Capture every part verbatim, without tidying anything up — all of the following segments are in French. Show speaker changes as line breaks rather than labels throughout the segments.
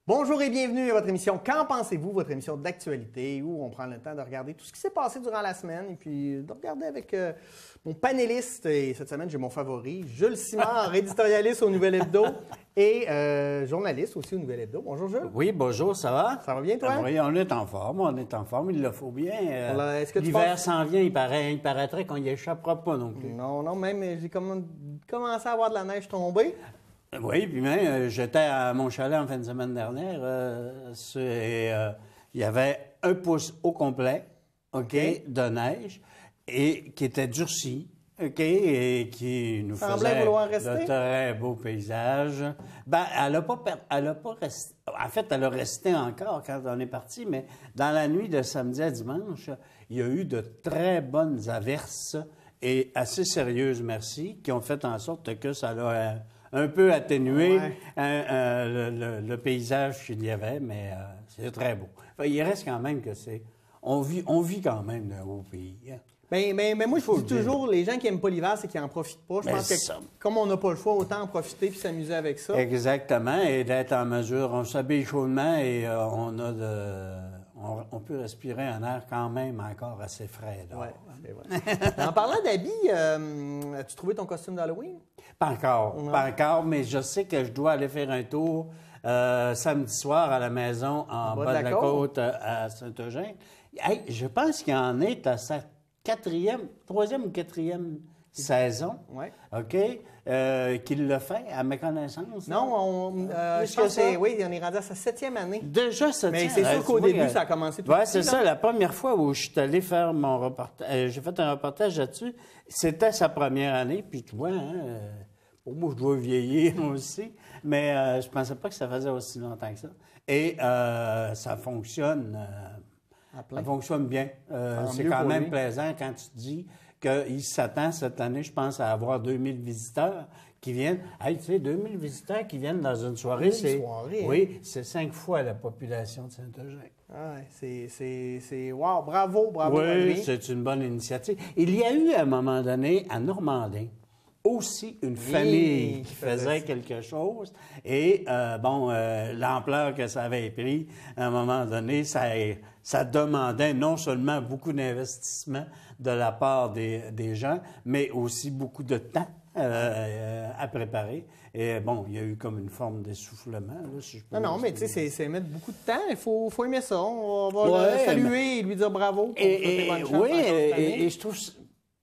Bonjour et bienvenue à votre émission Qu'en pensez-vous, votre émission d'actualité où on prend le temps de regarder tout ce qui s'est passé durant la semaine et puis de regarder avec euh, mon panéliste. Et cette semaine, j'ai mon favori, Jules Simard, éditorialiste au Nouvel Hebdo et euh, journaliste aussi au Nouvel Hebdo. Bonjour Jules.
Oui, bonjour, ça va?
Ça va bien toi?
Oui, on est en forme, on est en forme, il le faut bien. Euh,
Voilà, est-ce que tu
L'hiver
penses-
s'en vient, il, paraît, il paraîtrait qu'on n'y échappera pas non plus.
Non, non, même j'ai comm- commencé à avoir de la neige tombée.
Oui, puis même, euh, j'étais à mon chalet en fin de semaine dernière, euh, c'est, et euh, il y avait un pouce au complet, OK,
OK.
de neige, et qui était durci, OK, et qui nous
Semblait
faisait
vouloir
de
rester.
très beaux paysages. Ben, elle a pas, per- elle a pas resté, en fait, elle a resté encore quand on est parti, mais dans la nuit de samedi à dimanche, il y a eu de très bonnes averses et assez sérieuses, merci, qui ont fait en sorte que ça l'a euh, un peu atténué
Ouais.
hein, euh, le, le- le paysage qu'il y avait, mais euh, c'est très beau. Enfin, il reste quand même que c'est... On vit, on vit quand même d'un beau pays. Hein.
Mais, mais, mais moi, je
Faut
dis
le dire.
toujours, les gens qui n'aiment pas l'hiver, c'est qu'ils n'en profitent pas. Je
Ben,
pense que
ça.
comme on n'a pas le choix, autant en profiter puis s'amuser avec ça.
Exactement, et d'être en mesure, on s'habille chaudement et euh, on a de... On, on peut respirer un air quand même encore assez frais. dehors.
Ouais, c'est vrai. En parlant d'habits, euh, as-tu trouvé ton costume d'Halloween?
Pas encore,
Non.
pas encore, mais je sais que je dois aller faire un tour euh, samedi soir à la maison en bas, de la côte, euh, à Saint-Eugène. Hey, je pense qu'il en est à sa quatrième, troisième ou quatrième saison,
Ouais.
OK, euh, qu'il le fait, à ma connaissance.
Non, on, euh,
Plus
je
que
pense que c'est,
ça?
oui, on est rendu à sa septième année.
Déjà, ça
Mais
tient.
c'est sûr
Euh, tu
qu'au
vois
début,
que-
ça a commencé tout
Ouais,
petit,
c'est
là.
ça. La première fois où je suis allé faire mon reportage, j'ai fait un reportage là-dessus, c'était sa première année. Puis tu vois, hein, euh, pour moi, je dois vieillir aussi, mais euh, je pensais pas que ça faisait aussi longtemps que ça. Et euh, ça fonctionne, euh,
À plein.
ça fonctionne bien. Euh,
Tant
c'est
mieux
quand
pour
même
lui.
plaisant quand tu te dis qu'il s'attend cette année, je pense, à avoir deux mille visiteurs qui viennent. Hey, tu sais, deux mille visiteurs qui viennent dans une soirée,
Une
c'est...
soirée, hein?
Oui, c'est cinq fois la population de Saint-Eugène.
Ah, ouais, c'est, c'est, c'est, wow, bravo, bravo à
Oui,
lui.
c'est une bonne initiative. Il y a eu, à un moment donné, à Normandin, aussi une famille qui
qui faisait
faisait
ça.
quelque chose. Et, euh, bon, euh, l'ampleur que ça avait pris, à un moment donné, ça, ça demandait non seulement beaucoup d'investissement de la part des, des gens, mais aussi beaucoup de temps euh, euh, à préparer. Et, bon, il y a eu comme une forme d'essoufflement, là, si je peux
Non, non, mais tu sais,
m'exprimer.
c'est, c'est mettre beaucoup de temps. Il faut, faut aimer ça. On va
Ouais,
le saluer et lui dire bravo. pour
Et,
souhaiter
et-
bonne chance
oui,
encore cette
et,
année.
et je trouve ça,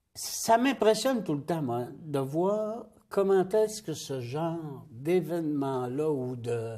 ça m'impressionne tout le temps, moi, de voir comment est-ce que ce genre d'événement-là ou de,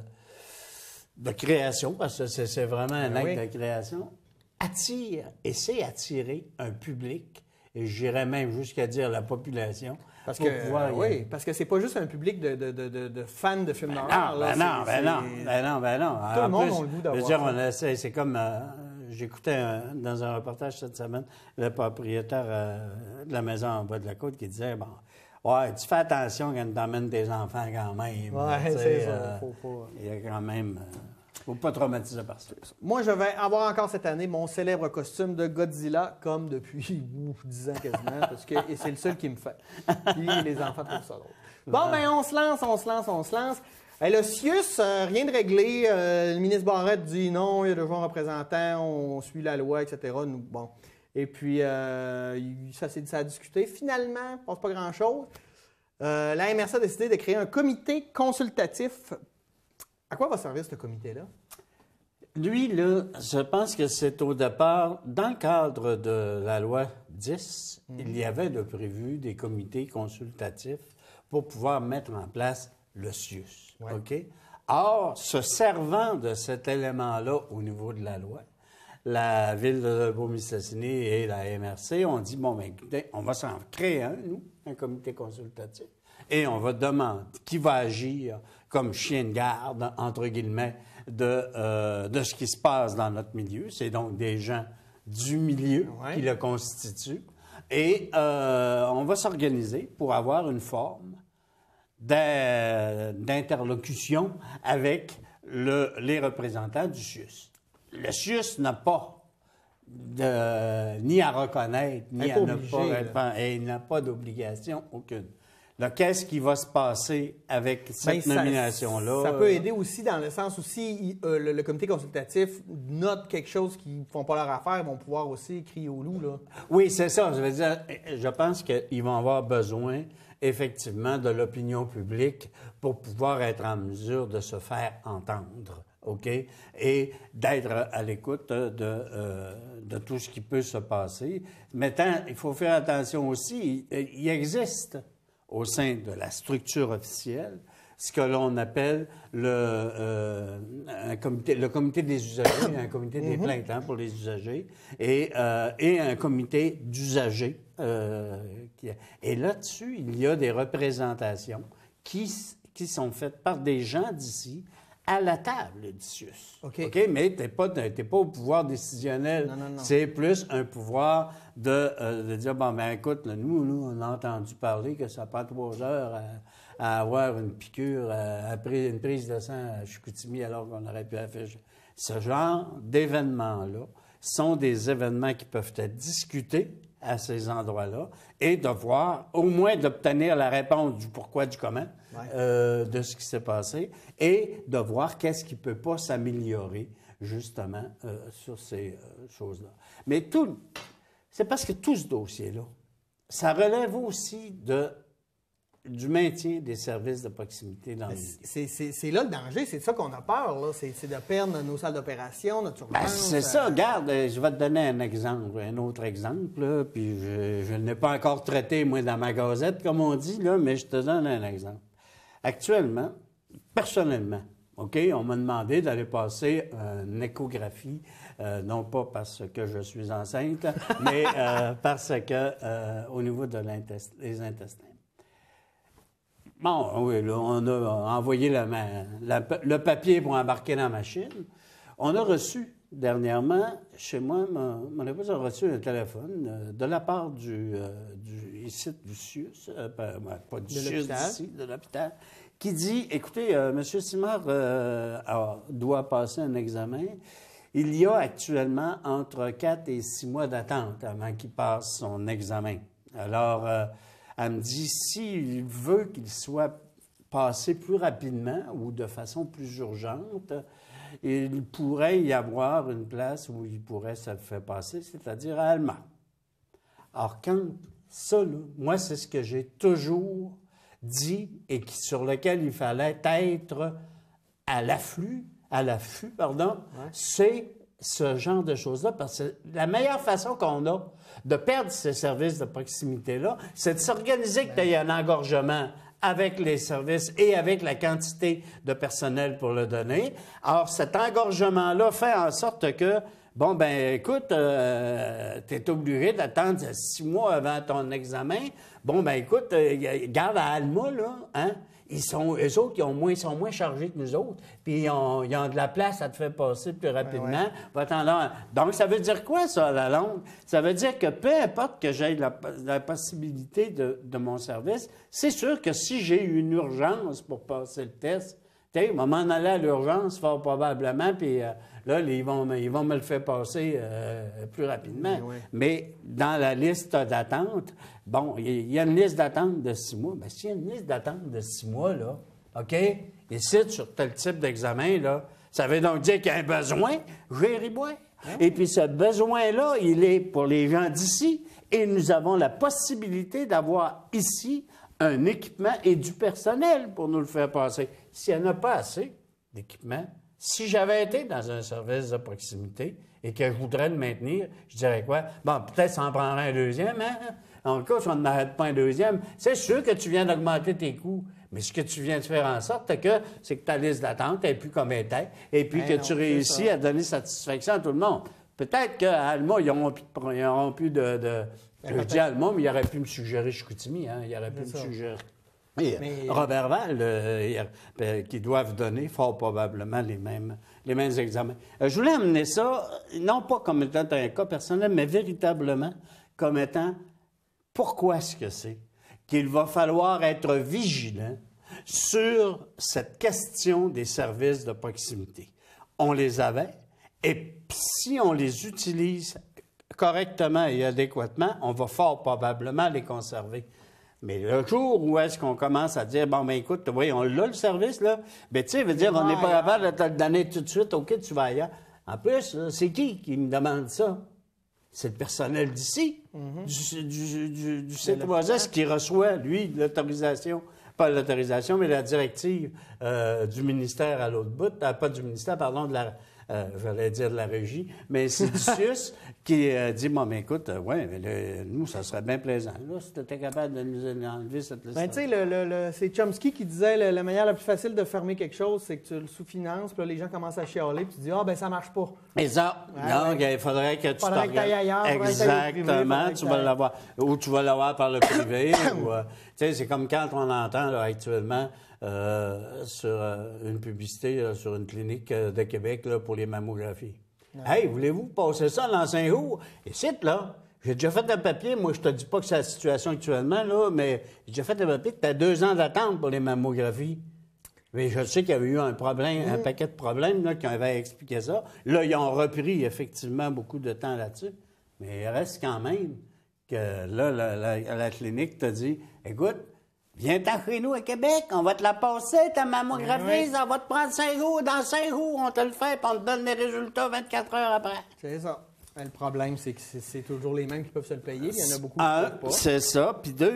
de création, parce que c'est c'est vraiment un
Ben
acte
oui.
de création, attire et sait attirer un public, et j'irais même jusqu'à dire la population,
Parce
pour
que,
pouvoir y
oui,
aller.
parce que c'est pas juste un public de, de, de, de, de fans de films
Ben
d'horreur.
non,
là,
ben non,
c'est-
ben non,
c'est-
ben non, ben non.
Tout le
En
monde
plus,
a le goût
je
d'avoir
veux dire,
ça.
on essaie, c'est comme, euh, j'écoutais un- dans un reportage cette semaine, le propriétaire euh, de la maison en bas de la côte qui disait, bon, ouais, tu fais attention quand tu emmènes tes enfants quand même.
Ouais,
tu sais,
c'est ça,
euh,
faut pas-
Il y a quand même, euh, faut pas traumatiser par ça.
Moi, je vais avoir encore cette année mon célèbre costume de Godzilla, comme depuis ouf, dix ans quasiment, parce que et c'est le seul qui me fait. Puis les enfants trouvent ça drôle. Bon, ben on se lance, on se lance, on se lance. Hey, le C I U S, euh, rien de réglé. Euh, le ministre Barrette dit non, il y a déjà un représentant, on suit la loi, et cetera. Nous, bon. Et puis, euh, il- ça, s'est- ça a discuté. Finalement, il ne passe pas grand-chose. Euh, la M R C a décidé de créer un comité consultatif. À quoi va servir ce comité-là?
Lui, là, je pense que c'est au départ, dans le cadre de la loi dix, il y avait de prévu des comités consultatifs pour pouvoir mettre en place le C I U S.
Ouais.
OK? Or, se servant de cet élément-là au niveau de la loi, la Ville de Beaumistassini et la M R C ont dit, bon, ben, écoutez, on va s'en créer un, nous, un comité consultatif, et on va demander qui va agir comme chien de garde, entre guillemets, de, euh, de ce qui se passe dans notre milieu. C'est donc des gens du milieu
Ouais.
qui le constituent. Et euh, on va s'organiser pour avoir une forme d'in- d'interlocution avec le- les représentants du C I U S. Le C I U S n'a pas de, ni à reconnaître, ni
Elle est
à
pas
ne
obligée,
pas
là.
répondre, et il n'a pas d'obligation aucune. Donc, qu'est-ce qui va se passer avec cette
Ben, ça-
nomination-là?
Ça peut aider aussi dans le sens où si euh, le, le comité consultatif note quelque chose qu'ils ne font pas leur affaire, ils vont pouvoir aussi crier au loup, là.
Oui, c'est ça. Je veux dire, je pense qu'ils vont avoir besoin, effectivement, de l'opinion publique pour pouvoir être en mesure de se faire entendre. OK? Et d'être à l'écoute de, euh, de tout ce qui peut se passer. Maintenant, il faut faire attention aussi, il, il existe au sein de la structure officielle ce que l'on appelle le, euh, un comité, le comité des usagers, un comité des plaintes hein, pour les usagers, et, euh, et un comité d'usagers. Euh, qui, et là-dessus, il y a des représentations qui, qui sont faites par des gens d'ici, à la table du C I U S.
OK.
OK? Mais tu n'es pas, t'es pas au pouvoir décisionnel.
Non, non, non.
C'est plus un pouvoir de, euh, de dire, bon, ben écoute, là, nous, nous, on a entendu parler que ça prend trois heures à, à avoir une piqûre, à, après une prise de sang à Chicoutimi, alors qu'on aurait pu faire. Ce genre d'événements-là sont des événements qui peuvent être discutés à ces endroits-là et de voir, au moins d'obtenir la réponse du pourquoi, du comment, ouais. euh, de ce qui s'est passé et de voir qu'est-ce qui ne peut pas s'améliorer, justement, euh, sur ces euh, choses-là. Mais tout, c'est parce que tout ce dossier-là, ça relève aussi de, du maintien des services de proximité dans les
c'est, c'est, c'est là le danger, c'est de ça qu'on a peur, là. C'est, c'est de perdre nos salles d'opération, notre urgence.
Ben, c'est ça, regarde, je vais te donner un exemple, un autre exemple, là, puis je, je ne l'ai pas encore traité, moi, dans ma gazette, comme on dit, là, mais je te donne un exemple. Actuellement, personnellement, OK, on m'a demandé d'aller passer une échographie, euh, non pas parce que je suis enceinte, mais euh, parce que euh, au niveau de l'intest- les intestins. Bon, oui, là, on a envoyé la, la, le papier pour embarquer dans la machine. On a reçu, dernièrement, chez moi, mon, mon épouse a reçu un téléphone euh, de la part du, euh, du, ici, du C I U S, euh, pas, pas du C I U S d'ici, de l'hôpital, qui dit, écoutez, euh, M. Simard euh, a, doit passer un examen. Il y a actuellement entre quatre et six mois d'attente avant qu'il passe son examen. Alors, euh, elle me dit, s'il veut qu'il soit passé plus rapidement ou de façon plus urgente, il pourrait y avoir une place où il pourrait se faire passer, c'est-à-dire à Alma. Alors, quand ça, là, moi, c'est ce que j'ai toujours dit et qui, sur lequel il fallait être à l'afflux, à l'affût, pardon, ouais. C'est ce genre de choses-là, parce que la meilleure façon qu'on a de perdre ces services de proximité-là, c'est de s'organiser qu'il y ait un engorgement avec les services et avec la quantité de personnel pour le donner. Alors, cet engorgement-là fait en sorte que, bon, ben écoute, euh, tu es obligé d'attendre six mois avant ton examen. Bon, ben écoute, euh, garde à Alma, là, hein? Ils sont, eux autres, ils, ont moins, ils sont moins chargés que nous autres, puis ils ont, ils ont de la place à te faire passer plus rapidement. Ouais, ouais. Donc, ça veut dire quoi, ça, à la longue? Ça veut dire que peu importe que j'aie la, la possibilité de, de mon service, c'est sûr que si j'ai une urgence pour passer le test, tu sais, je vais m'en aller à l'urgence, fort probablement, puis euh, là, ils vont, ils vont me le faire passer euh, plus rapidement. Oui. Mais dans la liste d'attente, bon, il y a une liste d'attente de six mois. Bien, s'il y a une liste d'attente de six mois, là, OK, ici, sur tel type d'examen, là, ça veut donc dire qu'il y a un besoin, Géribois. Oui. Et puis ce besoin-là, il est pour les gens d'ici, et nous avons la possibilité d'avoir ici un équipement et du personnel pour nous le faire passer. S'il n'y en a pas assez d'équipement, si j'avais été dans un service de proximité et que je voudrais le maintenir, je dirais quoi? Bon, peut-être ça en prendrait un deuxième, hein? En tout cas, si on n'arrête pas un deuxième, c'est sûr que tu viens d'augmenter tes coûts. Mais ce que tu viens de faire en sorte que c'est que ta liste d'attente n'est plus comme elle était et puis ben que non, tu réussis à donner satisfaction à tout le monde. Peut-être qu'à Alma, ils n'auront plus, ils auront plus de... de je dis Alma, mais il aurait pu me suggérer Chicoutimi, hein? Il aurait pu me ça. suggérer... Et mais... Robert Val, euh, euh, qui doivent donner fort probablement les mêmes, les mêmes examens. Euh, je voulais amener ça, non pas comme étant un cas personnel, mais véritablement comme étant pourquoi est-ce que c'est qu'il va falloir être vigilant sur cette question des services de proximité. On les avait, et si on les utilise correctement et adéquatement, on va fort probablement les conserver. Mais le jour où est-ce qu'on commence à dire, bon, ben écoute, oui, on l'a le service, là, ben tu sais, veut dire, on n'est pas capable de te le donner tout de suite, OK, tu vas ailleurs. En plus, là, c'est qui qui me demande ça? C'est le personnel d'ici, mm-hmm. du, du, du, du C trois S qui reçoit, lui, l'autorisation, pas l'autorisation, mais la directive euh, du ministère à l'autre bout, euh, pas du ministère, pardon, de la... Euh, j'allais dire de la régie, mais c'est du C I U S qui euh, dit, bon, mais écoute, euh, oui, mais le, nous, ça serait bien plaisant, là, si tu étais capable de nous enlever cette liste.
Ben, tu sais, le, le, le, c'est Chomsky qui disait, le, la manière la plus facile de fermer quelque chose, c'est que tu le sous-finances, puis là, les gens commencent à chialer, puis tu dis, ah, ben ça marche pas.
Et ça,
ouais,
non,
ouais.
il faudrait que tu
faudrait que tu ailles ailleurs.
Exactement, tu vas l'avoir. Ou tu vas l'avoir par le privé. ou, euh, tu sais, c'est comme quand on entend, là, actuellement, Euh, sur euh, une publicité là, sur une clinique euh, de Québec là, pour les mammographies. Non. Hey, voulez-vous passer ça dans Saint-Roux? Et c'est là, j'ai déjà fait un papier, moi je te dis pas que c'est la situation actuellement, là, mais j'ai déjà fait un papier que tu as deux ans d'attente pour les mammographies. Mais je sais qu'il y avait eu un problème, mmh. un paquet de problèmes là, qui avaient expliqué ça. Là, ils ont repris effectivement beaucoup de temps là-dessus. Mais il reste quand même que là, la, la, la clinique t'a dit, écoute, viens-t'en chez nous à Québec, on va te la passer, ta mammographie, oui. Ça va te prendre cinq jours, dans cinq jours, on te le fait, puis on te donne les résultats vingt-quatre heures après.
C'est ça. Le problème, c'est que c'est toujours les mêmes qui peuvent se le payer, il y en a beaucoup
un,
qui ne peuvent pas.
C'est ça, puis deux,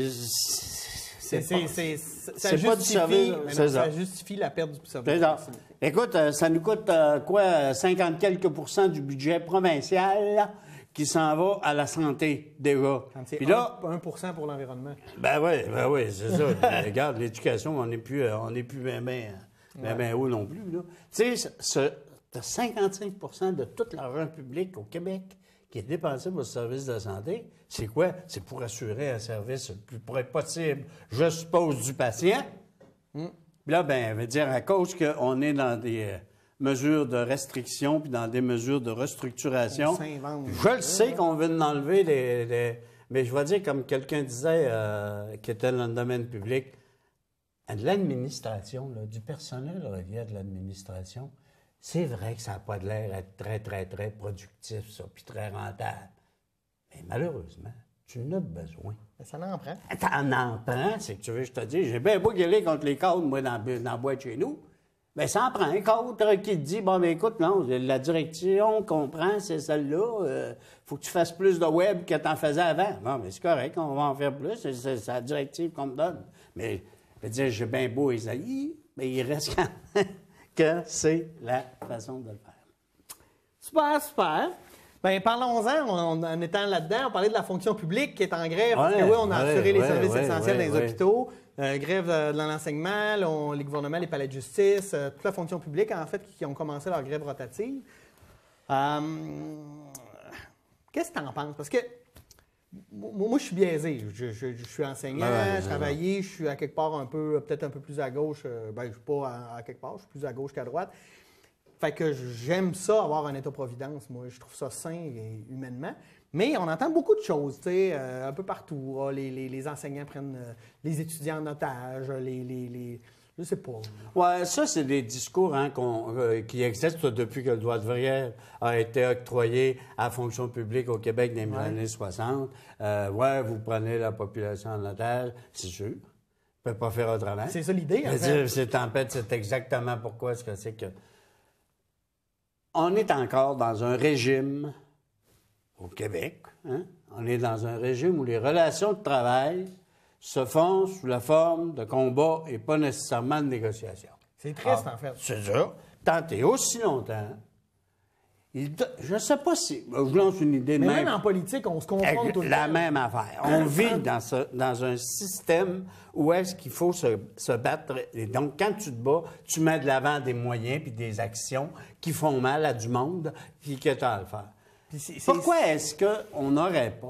c'est pas, ça,
pas du service,
non, ça justifie la perte du service.
C'est ça. Écoute, ça nous coûte euh, quoi, cinquante quelques pourcents du budget provincial qui s'en va à la santé, déjà.
Puis là, un pour cent pour l'environnement.
Ben oui, ben oui, c'est ça. Regarde, l'éducation, on n'est plus, on n'est plus bien, bien, bien, bien haut non plus, là. Tu sais, ce, cinquante-cinq pour cent de tout l'argent public au Québec qui est dépensé pour le service de la santé, c'est quoi? C'est pour assurer un service le plus près possible, je suppose, du patient. Mm. Puis là, ben, veut dire, à cause qu'on est dans des mesures de restriction puis dans des mesures de restructuration. Je le sais qu'on veut en enlever les, les... Mais je vais dire, comme quelqu'un disait euh, qui était dans le domaine public, de l'administration, là, du personnel relié à de l'administration, c'est vrai que ça n'a pas de l'air d'être très, très, très productif, ça, puis très rentable. Mais malheureusement, tu en as besoin.
Mais ça en prend.
T'en en prends, c'est que tu veux, je te dis, j'ai bien beau gueuler contre les cadres, moi, dans, dans la boîte chez nous. Bien, ça en prend un cadre qui te dit, bon, bien, écoute, non, la direction qu'on prend, c'est celle-là. Il euh, faut que tu fasses plus de web que tu en faisais avant. Bon, mais c'est correct, on va en faire plus. C'est, c'est, c'est la directive qu'on me donne. Mais, je veux dire, j'ai bien beau Isaïe, mais il reste quand même que c'est la façon de le faire.
Super, super. Bien, parlons-en, en, en étant là-dedans, on parlait de la fonction publique qui est en grève. Ouais, parce que oui, on a ouais, assuré les ouais, services ouais, essentiels ouais, dans les ouais. hôpitaux. Euh, grève de, de l'enseignement, on, les gouvernements, les palais de justice, euh, toute la fonction publique, en fait, qui, qui ont commencé leur grève rotative. Euh, Qu'est-ce que tu en penses? Parce que moi, moi je suis biaisé. Je, je, je suis enseignant, ouais, je travaille, je suis à quelque part un peu, peut-être un peu plus à gauche. Euh, ben, je ne suis pas à, à quelque part, je suis plus à gauche qu'à droite. Fait que j'aime ça, avoir un État-providence. Moi, je trouve ça sain et humainement. Mais on entend beaucoup de choses, tu sais, euh, un peu partout. Ah, les, les, les enseignants prennent euh, les étudiants en otage, les... les, les je sais pas.
Oui, ça, c'est des discours hein, qu'on, euh, qui existent depuis que le droit de verrière a été octroyé à la fonction publique au Québec dans les ouais. années soixante. Euh, oui, vous prenez la population en otage, c'est sûr. On ne peut pas faire autrement.
C'est ça l'idée, en fait.
C'est en fait, c'est exactement pourquoi est-ce que c'est que... On est encore dans un régime... Au Québec, hein? On est dans un régime où les relations de travail se font sous la forme de combat et pas nécessairement de négociation.
C'est triste, ah, en fait.
C'est ça. Tant et aussi longtemps, il do... je ne sais pas si... Je vous lance une idée de
Mais
même.
même en politique, on se confronte tout le
La
temps.
même affaire. On vit dans, ce, dans un système où est-ce qu'il faut se, se battre. Et donc, quand tu te bats, tu mets de l'avant des moyens puis des actions qui font mal à du monde puis que tu as à le faire. C'est, c'est... Pourquoi est-ce qu'on n'aurait pas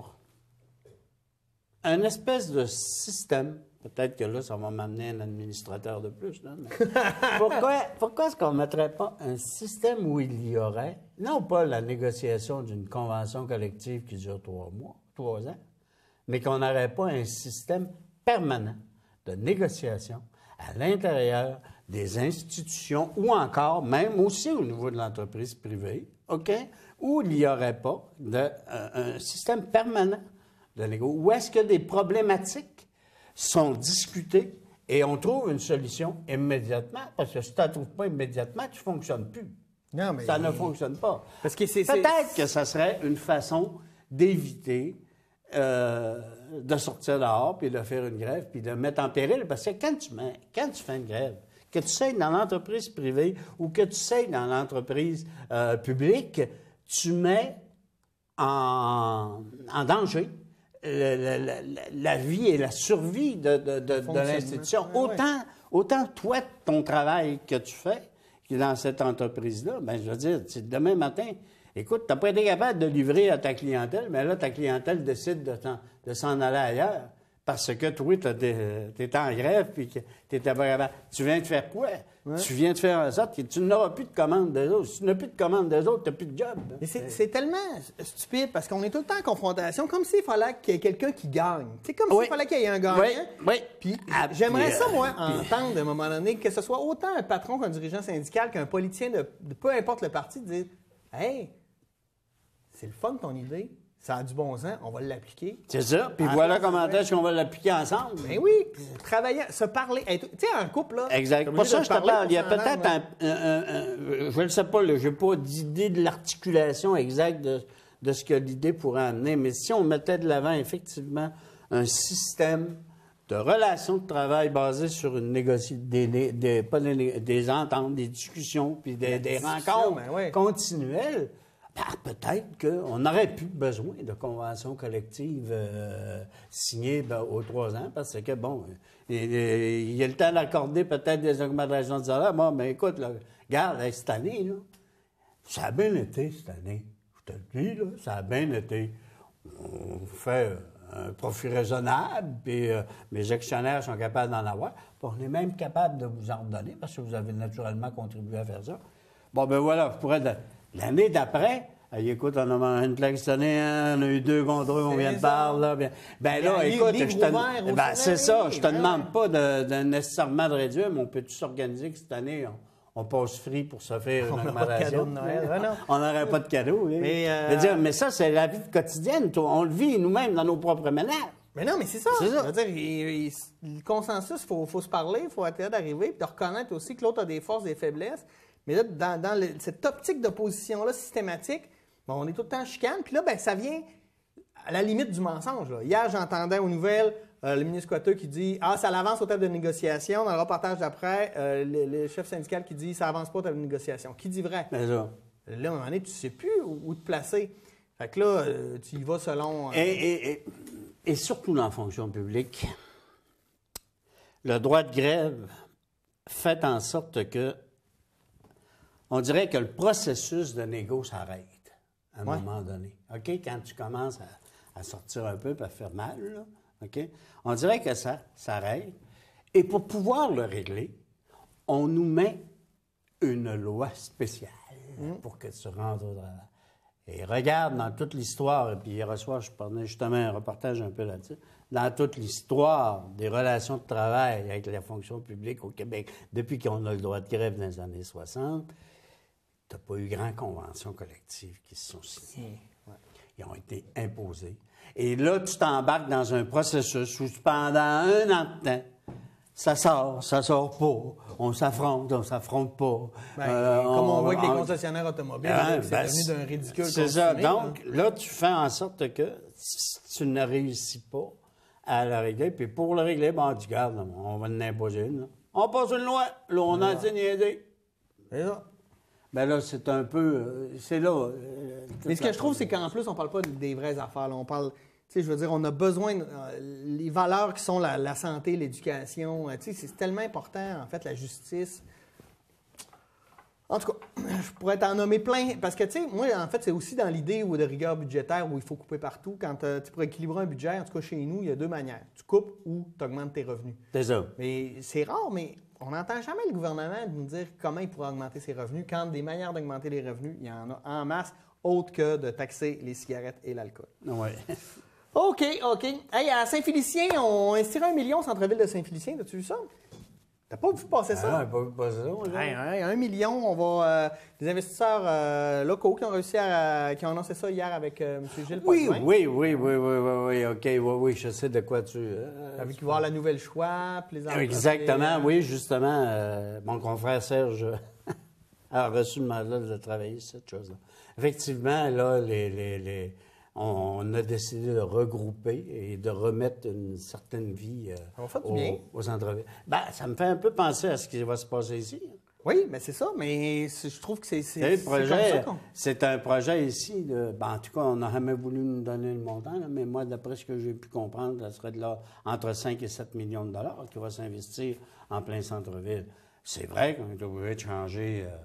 un espèce de système, peut-être que là, ça va m'amener un administrateur de plus, là, mais pourquoi, pourquoi est-ce qu'on ne mettrait pas un système où il y aurait, non pas la négociation d'une convention collective qui dure trois mois, trois ans, mais qu'on n'aurait pas un système permanent de négociation à l'intérieur des institutions ou encore, même aussi au niveau de l'entreprise privée, OK? Où il n'y aurait pas de, un, un système permanent de négo. Où est-ce qu'il y a des problématiques sont discutés et on trouve une solution immédiatement. Parce que si tu ne la trouves pas immédiatement, tu ne fonctionnes plus.
Non, mais...
Ça ne fonctionne pas.
Parce que c'est,
Peut-être
c'est...
que ça serait une façon d'éviter euh, de sortir dehors, puis de faire une grève, puis de mettre en péril. Parce que quand tu, mets, quand tu fais une grève, que tu sais dans l'entreprise privée ou que tu sais dans l'entreprise euh, publique, tu mets en, en danger le, le, le, la vie et la survie de, de, de, de l'institution.
Ouais,
autant,
ouais.
autant toi, ton travail que tu fais, qui est dans cette entreprise-là, bien, je veux dire, demain matin, écoute, tu n'as pas été capable de livrer à ta clientèle, mais là, ta clientèle décide de, de s'en aller ailleurs. Parce que toi, tu es en grève, puis tu étais pas capable. Tu viens de faire quoi? Ouais. Tu viens de faire en sorte que tu n'auras plus de commandes des autres. Si tu n'as plus de commandes des autres, tu n'as plus de job.
Mais c'est tellement stupide parce qu'on est tout le temps en confrontation, comme s'il fallait qu'il y ait quelqu'un qui gagne. C'est comme
oui.
s'il fallait qu'il y ait un gagnant.
Oui, oui.
Puis
ah,
j'aimerais
puis,
ça, moi,
euh,
entendre puis... à un moment donné que ce soit autant un patron qu'un dirigeant syndical qu'un politicien de, de peu importe le parti, de dire « Hey, c'est le fun ton idée. Ça a du bon sens, on va l'appliquer. »
C'est ça. Puis voilà comment est-ce qu'on va l'appliquer ensemble.
Ben oui, travailler, se parler. Tu sais, un couple, là...
Exact. Pour ça, je te parle. Il y a peut-être un, un, un, un... Je ne sais pas, je n'ai pas d'idée de l'articulation exacte de, de ce que l'idée pourrait amener. Mais si on mettait de l'avant, effectivement, un système de relations de travail basé sur une négociation, des, des, des, pas des, des ententes, des discussions, puis des, des rencontres
ben ouais.
continuelles, ben, peut-être qu'on n'aurait plus besoin de conventions collectives euh, signées ben, aux trois ans, parce que, bon, il, il y a le temps d'accorder peut-être des augmentations de salaire. Bon, ben écoute, là, regarde, là, cette année, là, ça a bien été, cette année. Je te le dis, là, ça a bien été. On fait un profit raisonnable, puis euh, mes actionnaires sont capables d'en avoir. Puis on est même capable de vous en redonner, parce que vous avez naturellement contribué à faire ça. Bon, ben voilà, je pourrais... L'année d'après, écoute, on a une plaque cette année, hein, on a eu deux contrôles, on vient de parler, là. Bien, ben là, écoute, je te... Ben, c'est ça, je te demande pas de, de nécessairement de réduire, mais on peut-tu s'organiser que cette année, on, on passe free pour se faire une augmentation? On n'aurait pas de cadeau, oui. Mais, euh... dire, mais ça, c'est la vie quotidienne, toi. On le vit nous-mêmes dans nos propres ménages.
Mais non, mais c'est ça. ça. Je veux dire, il, il, le consensus, il faut, faut se parler, il faut être d'arriver, puis de reconnaître aussi que l'autre a des forces, des faiblesses. Mais là, dans, dans le, cette optique d'opposition-là systématique, bon, on est tout le temps en chicane. Puis là, ben, ça vient à la limite du mensonge. Là. Hier, j'entendais aux nouvelles euh, le ministre Cotteux qui dit « Ah, ça l'avance au table de négociation. » Dans le reportage d'après, euh, le, le chef syndical qui dit « Ça avance pas au table de négociation. » Qui dit vrai?
Mais là,
là, à un moment donné, tu ne sais plus où, où te placer. Fait que là, euh, tu y vas selon... Euh...
Et, et, et, et surtout dans la fonction publique, le droit de grève fait en sorte que on dirait que le processus de négo s'arrête à un ouais. moment donné. OK? Quand tu commences à, à sortir un peu et à faire mal, là, OK? On dirait que ça s'arrête. Et pour pouvoir le régler, on nous met une loi spéciale mmh. pour que tu rentres au travail. Et regarde dans toute l'histoire, et puis hier soir, je prenais justement un reportage un peu là-dessus, dans toute l'histoire des relations de travail avec la fonction publique au Québec, depuis qu'on a le droit de grève dans les années soixante, tu n'as pas eu grand conventions collectives qui se sont signées. Ouais. Ils ont été imposés. Et là, tu t'embarques dans un processus où pendant un an de temps, ça sort, ça sort pas, on s'affronte, on s'affronte pas.
Ben, euh, comme on, on voit avec les concessionnaires automobiles, ben, c'est ben, devenu d'un ridicule.
C'est ça. Donc, hein? Là, tu fais en sorte que si tu ne réussis pas à la régler, puis pour le régler, ben, tu gardes, on va en imposer une. Là. On passe une loi, là, on a assez niaisé.
C'est ça.
Ben là, c'est un peu... C'est là... Euh,
Mais ce que je trouve, c'est qu'en plus, on parle pas des vraies affaires. Là. On parle... Tu sais, je veux dire, on a besoin... De, euh, les valeurs qui sont la, la santé, l'éducation, tu sais, c'est tellement important, en fait, la justice. En tout cas, je pourrais t'en nommer plein. Parce que, tu sais, moi, en fait, c'est aussi dans l'idée de rigueur budgétaire où il faut couper partout. Quand euh, tu pourrais équilibrer un budget, en tout cas, chez nous, il y a deux manières. Tu coupes ou tu augmentes tes revenus.
C'est ça.
Mais c'est rare, mais... On n'entend jamais le gouvernement nous dire comment il pourrait augmenter ses revenus, quand des manières d'augmenter les revenus, il y en a en masse, autre que de taxer les cigarettes et l'alcool.
Oui.
OK, OK. Hey, à Saint-Félicien, on a estiré un million au centre-ville de Saint-Félicien. As-tu vu ça? T'as pas vu passer
Ah,
ça?
pas, pas ça, là.
Ouais, ouais, un million, on va. Euh, des investisseurs euh, locaux qui ont réussi à. qui ont annoncé ça hier avec euh, M. Gilles
Oui,
Potvin.
oui, oui, oui, oui, oui, oui, OK, oui, oui, je sais de quoi tu... Euh,
Avec voir la nouvelle choix, puis les entreprises.
Exactement, oui, justement, euh, mon confrère Serge a reçu le mandat de travailler sur cette chose-là. Effectivement, là, les, les, les, on, on a décidé de regrouper et de remettre une certaine vie euh,
Ça va faire du
aux,
bien.
aux centres-villes. Ben, ça me fait un peu penser à ce qui va se passer ici.
Oui, mais c'est ça, mais c'est- je trouve que c'est c'est-
Le
c'est comme
projet,
ça qu'on...
c'est un projet ici. De, ben, en tout cas, on n'a jamais voulu nous donner le montant, là, mais moi, d'après ce que j'ai pu comprendre, ça serait de là entre cinq et sept millions de dollars qui va s'investir en plein centre-ville. C'est vrai qu'on est obligé de changer euh,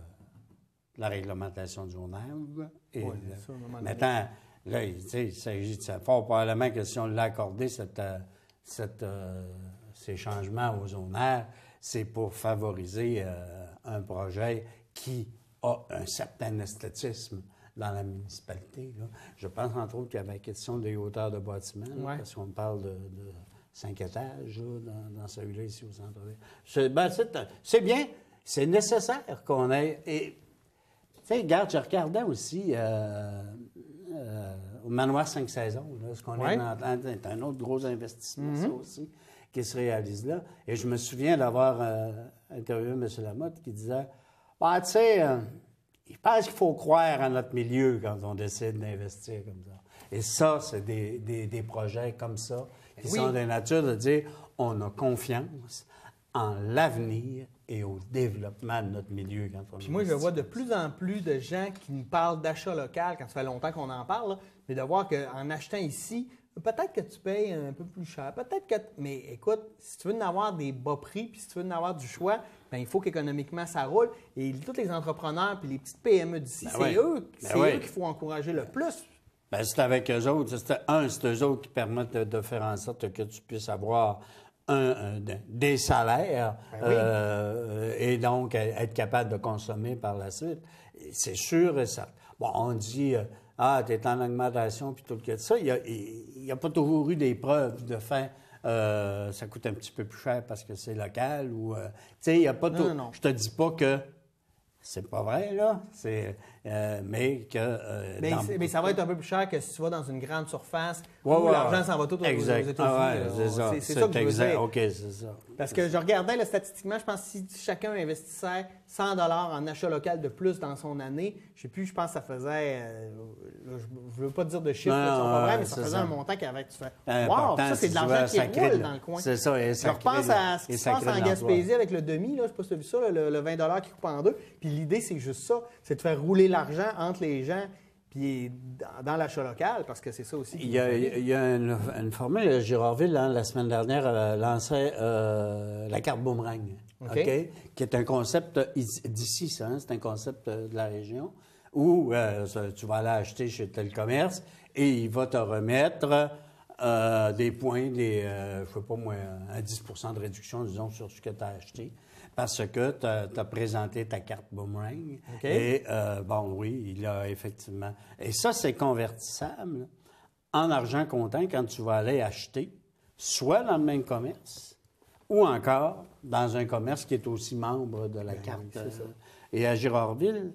la réglementation du zonage. Et,
Oui,
euh,
ça, à un moment donné.
maintenant, là, il tu sais, il s'agit de ça. Fort probablement que si on l'a accordé, cette, euh, cette, euh, ces changements au zonage, c'est pour favoriser euh, un projet qui a un certain esthétisme dans la municipalité. Là. Je pense, entre autres, qu'il y avait la question des hauteurs de bâtiments, là,
Ouais.
parce qu'on parle de, de cinq étages là, dans, dans celui-là ici au centre-ville. C'est, ben, c'est, c'est bien, c'est nécessaire qu'on ait... Et, tu sais, regarde, je regardais aussi euh, euh, au Manoir cinq saisons, là, ce qu'on
Ouais.
est en train de- c'est un autre gros investissement, ça aussi, qui se réalise là. Et je me souviens d'avoir euh, interviewé M. Lamotte qui disait, bah, tu sais, euh, je pense qu'il faut croire à notre milieu quand on décide d'investir comme ça. Et ça, c'est des, des, des projets comme ça qui
Oui.
sont de nature de dire, on a confiance en l'avenir et au développement de notre milieu quand on
Puis moi, je vois de plus en plus de gens qui nous parlent d'achat local, quand ça fait longtemps qu'on en parle, là, mais de voir qu'en achetant ici, peut-être que tu payes un peu plus cher, peut-être que... Mais écoute, si tu veux en avoir des bas prix, puis si tu veux en avoir du choix, bien, il faut qu'économiquement, ça roule. Et tous les entrepreneurs, puis les petites P M E d'ici,
Ben
c'est
oui.
eux,
Ben
c'est
oui.
eux qu'il faut encourager le plus.
Ben, c'est avec eux autres. C'est, un, c'est eux autres qui permettent de, de faire en sorte que tu puisses avoir un, un- des salaires
Ben oui.
euh, et donc être capable de consommer par la suite. Et c'est sûr et certain. Bon, on dit, euh, ah, tu es en augmentation, puis tout le cas de ça. Il n'y a, a pas toujours eu des preuves de fait. Euh, ça coûte un petit peu plus cher parce que c'est local ou... euh, tu sais, il n'y a pas...
Non,
tout-
non, non.
Je te dis pas que c'est pas vrai, là. C'est, euh, mais que... euh,
Mais,
dans
c'est- mais
beaucoup
ça va
de
être un peu plus cher que si tu vas dans une grande surface
Ouais,
où
ouais,
l'argent
ouais.
s'en va tout aux, aux
Exact.
États-Unis.
Ah ouais,
là.
c'est ça.
C'est, c'est ça que je veux
exact.
dire.
OK, c'est ça.
Parce que je regardais là, statistiquement, je pense que si chacun investissait cent dollars en achat local de plus dans son année, je sais plus, je pense que ça faisait, euh, là, je ne veux pas dire de chiffres
Non,
qui sont
non,
pas vrais,
ouais,
mais ça
c'est
faisait
ça.
un montant qui avait, tu fais,
Important,
wow, ça c'est
si
de
tu
l'argent
veux,
qui
ça crée
roule
de-
dans le coin.
C'est ça, et ça
Je repense
crée de-
à ce qui
et
se
ça
passe
crée de
en
l'emploi.
Gaspésie avec le demi, là, je ne sais pas si tu as vu ça, là, le, le vingt dollars qui coupe en deux. Puis l'idée, c'est juste ça, c'est de faire rouler l'argent entre les gens puis dans, dans l'achat local, parce que c'est ça aussi. qui
Il y a,
nous fait
il y a une, une formule, Girardville, hein, la semaine dernière, euh, lançait euh, la carte boomerang,
OK.
OK? Qui est un concept ici- d'ici, ça, hein, c'est un concept euh, de la région, où euh, ça, tu vas aller acheter chez tel commerce et il va te remettre euh, des points, des, euh, je sais pas moi, un dix pour cent de réduction, disons, sur ce que tu as acheté. Parce que tu as présenté ta carte boomerang.
OK.
Et, euh, bon, oui, il a effectivement... Et ça, c'est convertissable en argent comptant quand tu vas aller acheter, soit dans le même commerce, ou encore dans un commerce qui est aussi membre de la carte.
oui, c'est ça.
Euh, Et à Girardville,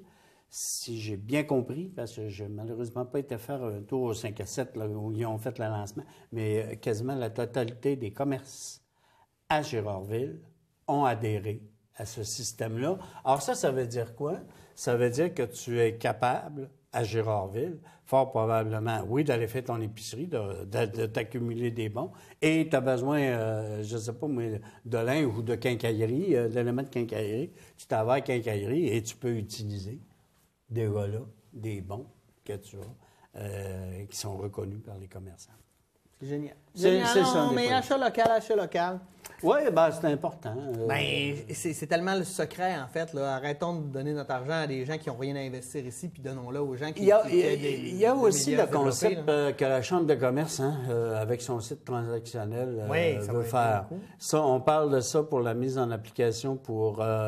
si j'ai bien compris, parce que je n'ai malheureusement pas été faire un tour au cinq à sept, là, où ils ont fait le lancement, mais euh, quasiment la totalité des commerces à Girardville ont adhéré à ce système-là. Alors ça, ça veut dire quoi? Ça veut dire que tu es capable, à Girardville, fort probablement, oui, d'aller faire ton épicerie, de, de, de t'accumuler des bons, et tu as besoin, euh, je ne sais pas moi, de lin ou de quincaillerie, euh, d'éléments de quincaillerie, tu t'en vas à quincaillerie et tu peux utiliser des voilà, des bons que tu as, euh, qui sont reconnus par les commerçants.
C'est génial.
C'est-
Génial,
c'est
non,
ça, des
mais
fois.
achat local, achat local.
Oui, ben c'est important. euh,
Ben, c'est c'est tellement le secret, en fait. Là. Arrêtons de donner notre argent à des gens qui n'ont rien à investir ici, puis donnons-le aux gens qui...
Il y a,
qui- qui
il y a-
aient des-
il y a
des
aussi
médias
le concept
développés, là.
euh, que la Chambre de commerce, hein, euh, avec son site transactionnel, euh,
Oui, ça
veut
va être
faire.
beaucoup.
Ça, on parle de ça pour la mise en application pour euh,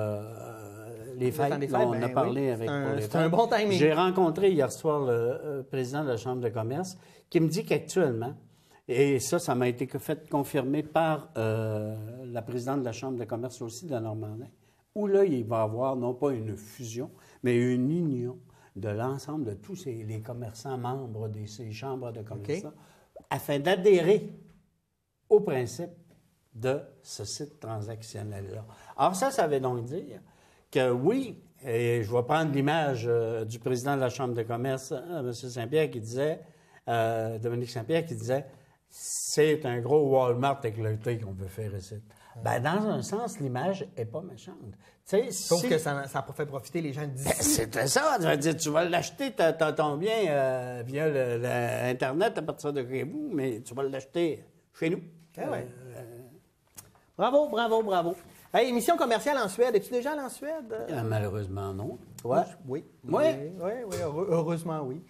euh, les
Le temps
fêtes.
des
Là,
fêtes,
on
ben
a parlé
oui,
avec
c'est un-
pour les
c'est
fêtes.
un bon timing.
J'ai rencontré hier soir le euh, président de la Chambre de commerce qui me dit qu'actuellement, Et ça, ça m'a été fait confirmer par euh, la présidente de la Chambre de commerce aussi de Normandin, où là, il va y avoir non pas une fusion, mais une union de l'ensemble de tous ces, les commerçants membres de ces chambres de commerce, okay, afin d'adhérer au principe de ce site transactionnel-là. Alors ça, ça veut donc dire que oui, et je vais prendre l'image euh, du président de la Chambre de commerce, euh, M. Saint-Pierre, qui disait, euh, Dominique Saint-Pierre, qui disait, c'est un gros Walmart avec le thé qu'on veut faire ici. Hum. Bien, dans un sens, l'image n'est pas méchante. T'sais,
Sauf
si...
que ça, ça a fait profiter les gens d'ici.
Ben, c'était ça. Tu vas dire, tu vas l'acheter, t'as, t'as ton bien euh, via le, le Internet à partir de chez vous, mais tu vas l'acheter chez nous.
Ah ouais. euh, bravo, bravo, bravo. Hey, émission commerciale en Suède. Es-tu déjà allé en Suède?
Euh, malheureusement, non. Toi?
Oui.
Oui.
Oui, oui, oui, heureusement, oui.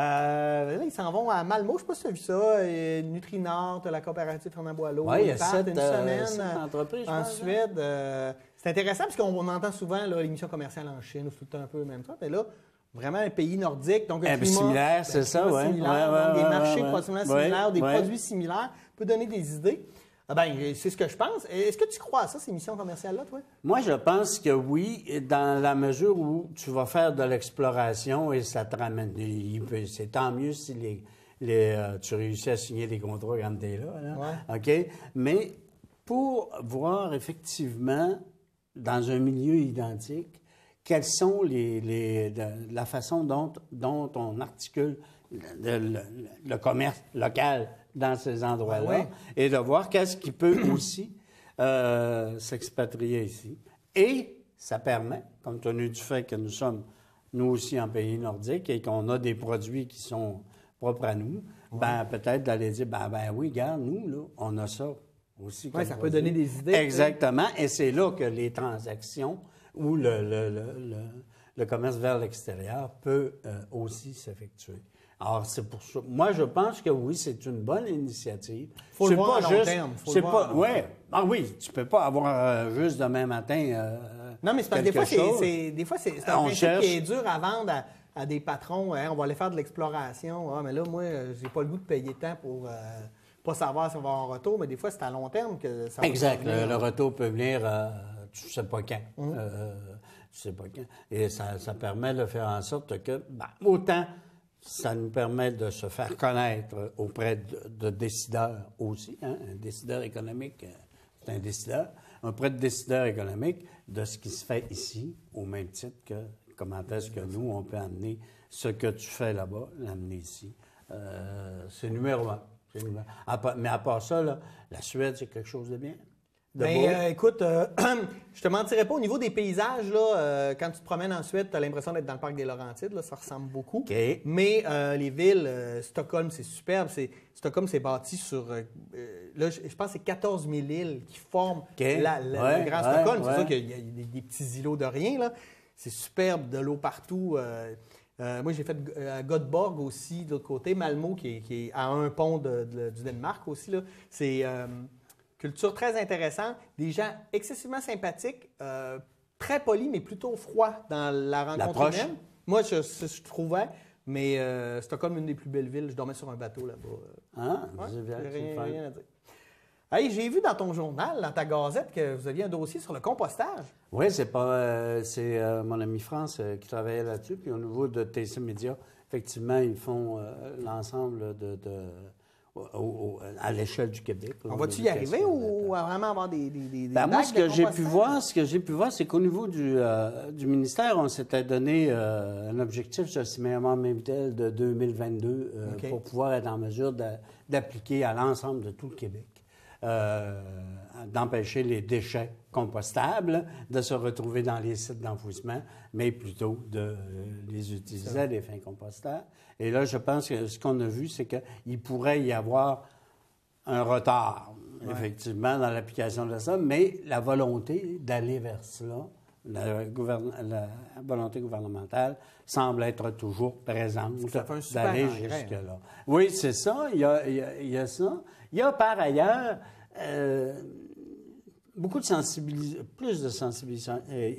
Euh, là, ils s'en vont à Malmo. Je ne sais pas si tu as vu ça. Et Nutrinord, la coopérative Fernand Boileau.
Oui, il y a
sept,
une
euh, semaine
sept entreprises,
en
pense,
Suède. Euh, c'est intéressant parce qu'on entend souvent là, l'émission commerciale en Chine, ou tout le temps un peu le même temps. Mais là, vraiment un pays nordique. Donc, un
eh,
climat,
similaire, c'est ça, oui. Ouais,
ouais,
ouais,
des
ouais,
marchés
ouais,
approximativement
ouais,
similaires, des
ouais.
produits similaires, peut donner des idées. Ah ben, c'est ce que je pense. Est-ce que tu crois à ça, ces missions commerciales-là, toi?
Moi, je pense que oui, dans la mesure où tu vas faire de l'exploration et ça te ramène. C'est tant mieux si les, les, euh, tu réussis à signer des contrats quand tu es là. là.
Ouais.
OK? Mais pour voir effectivement, dans un milieu identique, quelles sont les, les, de, la façon dont, dont on articule le, le, le commerce local dans ces endroits-là,
ouais, ouais.
et de voir qu'est-ce qui peut aussi euh, s'expatrier ici. Et ça permet, compte tenu du fait que nous sommes, nous aussi, en pays nordique et qu'on a des produits qui sont propres à nous, ouais. ben peut-être d'aller dire, ben, ben oui, regarde, nous, là, on a ça aussi.
Oui, ça
produit.
peut donner des idées.
Exactement, et c'est là que les transactions ou le, le, le, le, le commerce vers l'extérieur peut euh, aussi s'effectuer. Alors, c'est pour ça. Moi, je pense que oui, c'est une bonne initiative.
Il faut le voir à long terme.
C'est pas, ouais. Ah oui, tu peux pas avoir euh, juste demain matin. Euh,
non, mais c'est parce que des fois, c'est, c'est, des fois, c'est, c'est un
on
principe
cherche...
qui est dur à vendre à, à des patrons. Hein, on va aller faire de l'exploration. Ah, mais là, moi, j'ai pas le goût de payer tant pour euh, pas savoir si on va avoir un retour. Mais des fois, c'est à long terme que ça va.
Exact. Le, le retour peut venir, euh, tu sais pas quand.
Mmh.
Euh, tu sais pas quand. Et ça, ça permet de faire en sorte que, ben, autant. Ça nous permet de se faire connaître auprès de, de décideurs aussi. Hein? Un décideur économique, c'est un décideur. Auprès de décideurs économiques, de ce qui se fait ici, au même titre que comment est-ce que nous, on peut amener ce que tu fais là-bas, l'amener ici. Euh, c'est numéro un. C'est numéro un. Mais à part ça, là, la Suède, c'est quelque chose de bien.
Bien, euh, écoute, euh, je te mentirais pas, au niveau des paysages, là, euh, quand tu te promènes en Suède, tu as l'impression d'être dans le parc des Laurentides, là, ça ressemble beaucoup.
Okay.
Mais euh, les villes, euh, Stockholm, c'est superbe. C'est, Stockholm, c'est bâti sur, euh, là, je, je pense que c'est quatorze mille îles qui forment
okay.
la, la,
ouais,
le Grand
ouais,
Stockholm.
Ouais.
C'est sûr qu'il y a des, des petits îlots de rien, là. C'est superbe, de l'eau partout. Euh, euh, moi, j'ai fait à Göteborg aussi, de l'autre côté, Malmö, qui est, qui est à un pont de, de, du Danemark aussi, là. C'est... Euh, culture très intéressante, des gens excessivement sympathiques, euh, très polis, mais plutôt froids dans la rencontre
L'approche.
humaine. Moi, je, je, je trouvais, mais euh, Stockholm, une des plus belles villes. Je dormais sur un bateau là-bas.
Ah,
ouais,
c'est bien.
rien, rien à dire. Hey, j'ai vu dans ton journal, dans ta gazette, que vous aviez un dossier sur le compostage.
Oui, c'est pas, euh, c'est euh, mon ami France euh, qui travaillait là-dessus. Puis au niveau de T C Média, effectivement, ils font euh, l'ensemble de... de Au, au, à l'échelle du Québec.
On va-tu y arriver ou à vraiment avoir des, des, des
ben moi, ce que j'ai pu voir, ce que j'ai pu voir, c'est qu'au niveau du, euh, du ministère, on s'était donné euh, un objectif, je sais même de deux mille vingt-deux, euh, okay. pour pouvoir être en mesure de, d'appliquer à l'ensemble de tout le Québec, euh, d'empêcher les déchets compostables de se retrouver dans les sites d'enfouissement, mais plutôt de euh, les utiliser à des fins compostables. Et là, je pense que ce qu'on a vu, c'est qu'il pourrait y avoir un retard, ouais. effectivement, dans l'application de ça, mais la volonté d'aller vers cela, la, gouvern... la volonté gouvernementale semble être toujours présente, d'aller jusque-là. Oui, c'est ça, il y a, il y a, il y a ça. Il y a par ailleurs euh, beaucoup de sensibilisation, plus de sensibilisation. Euh,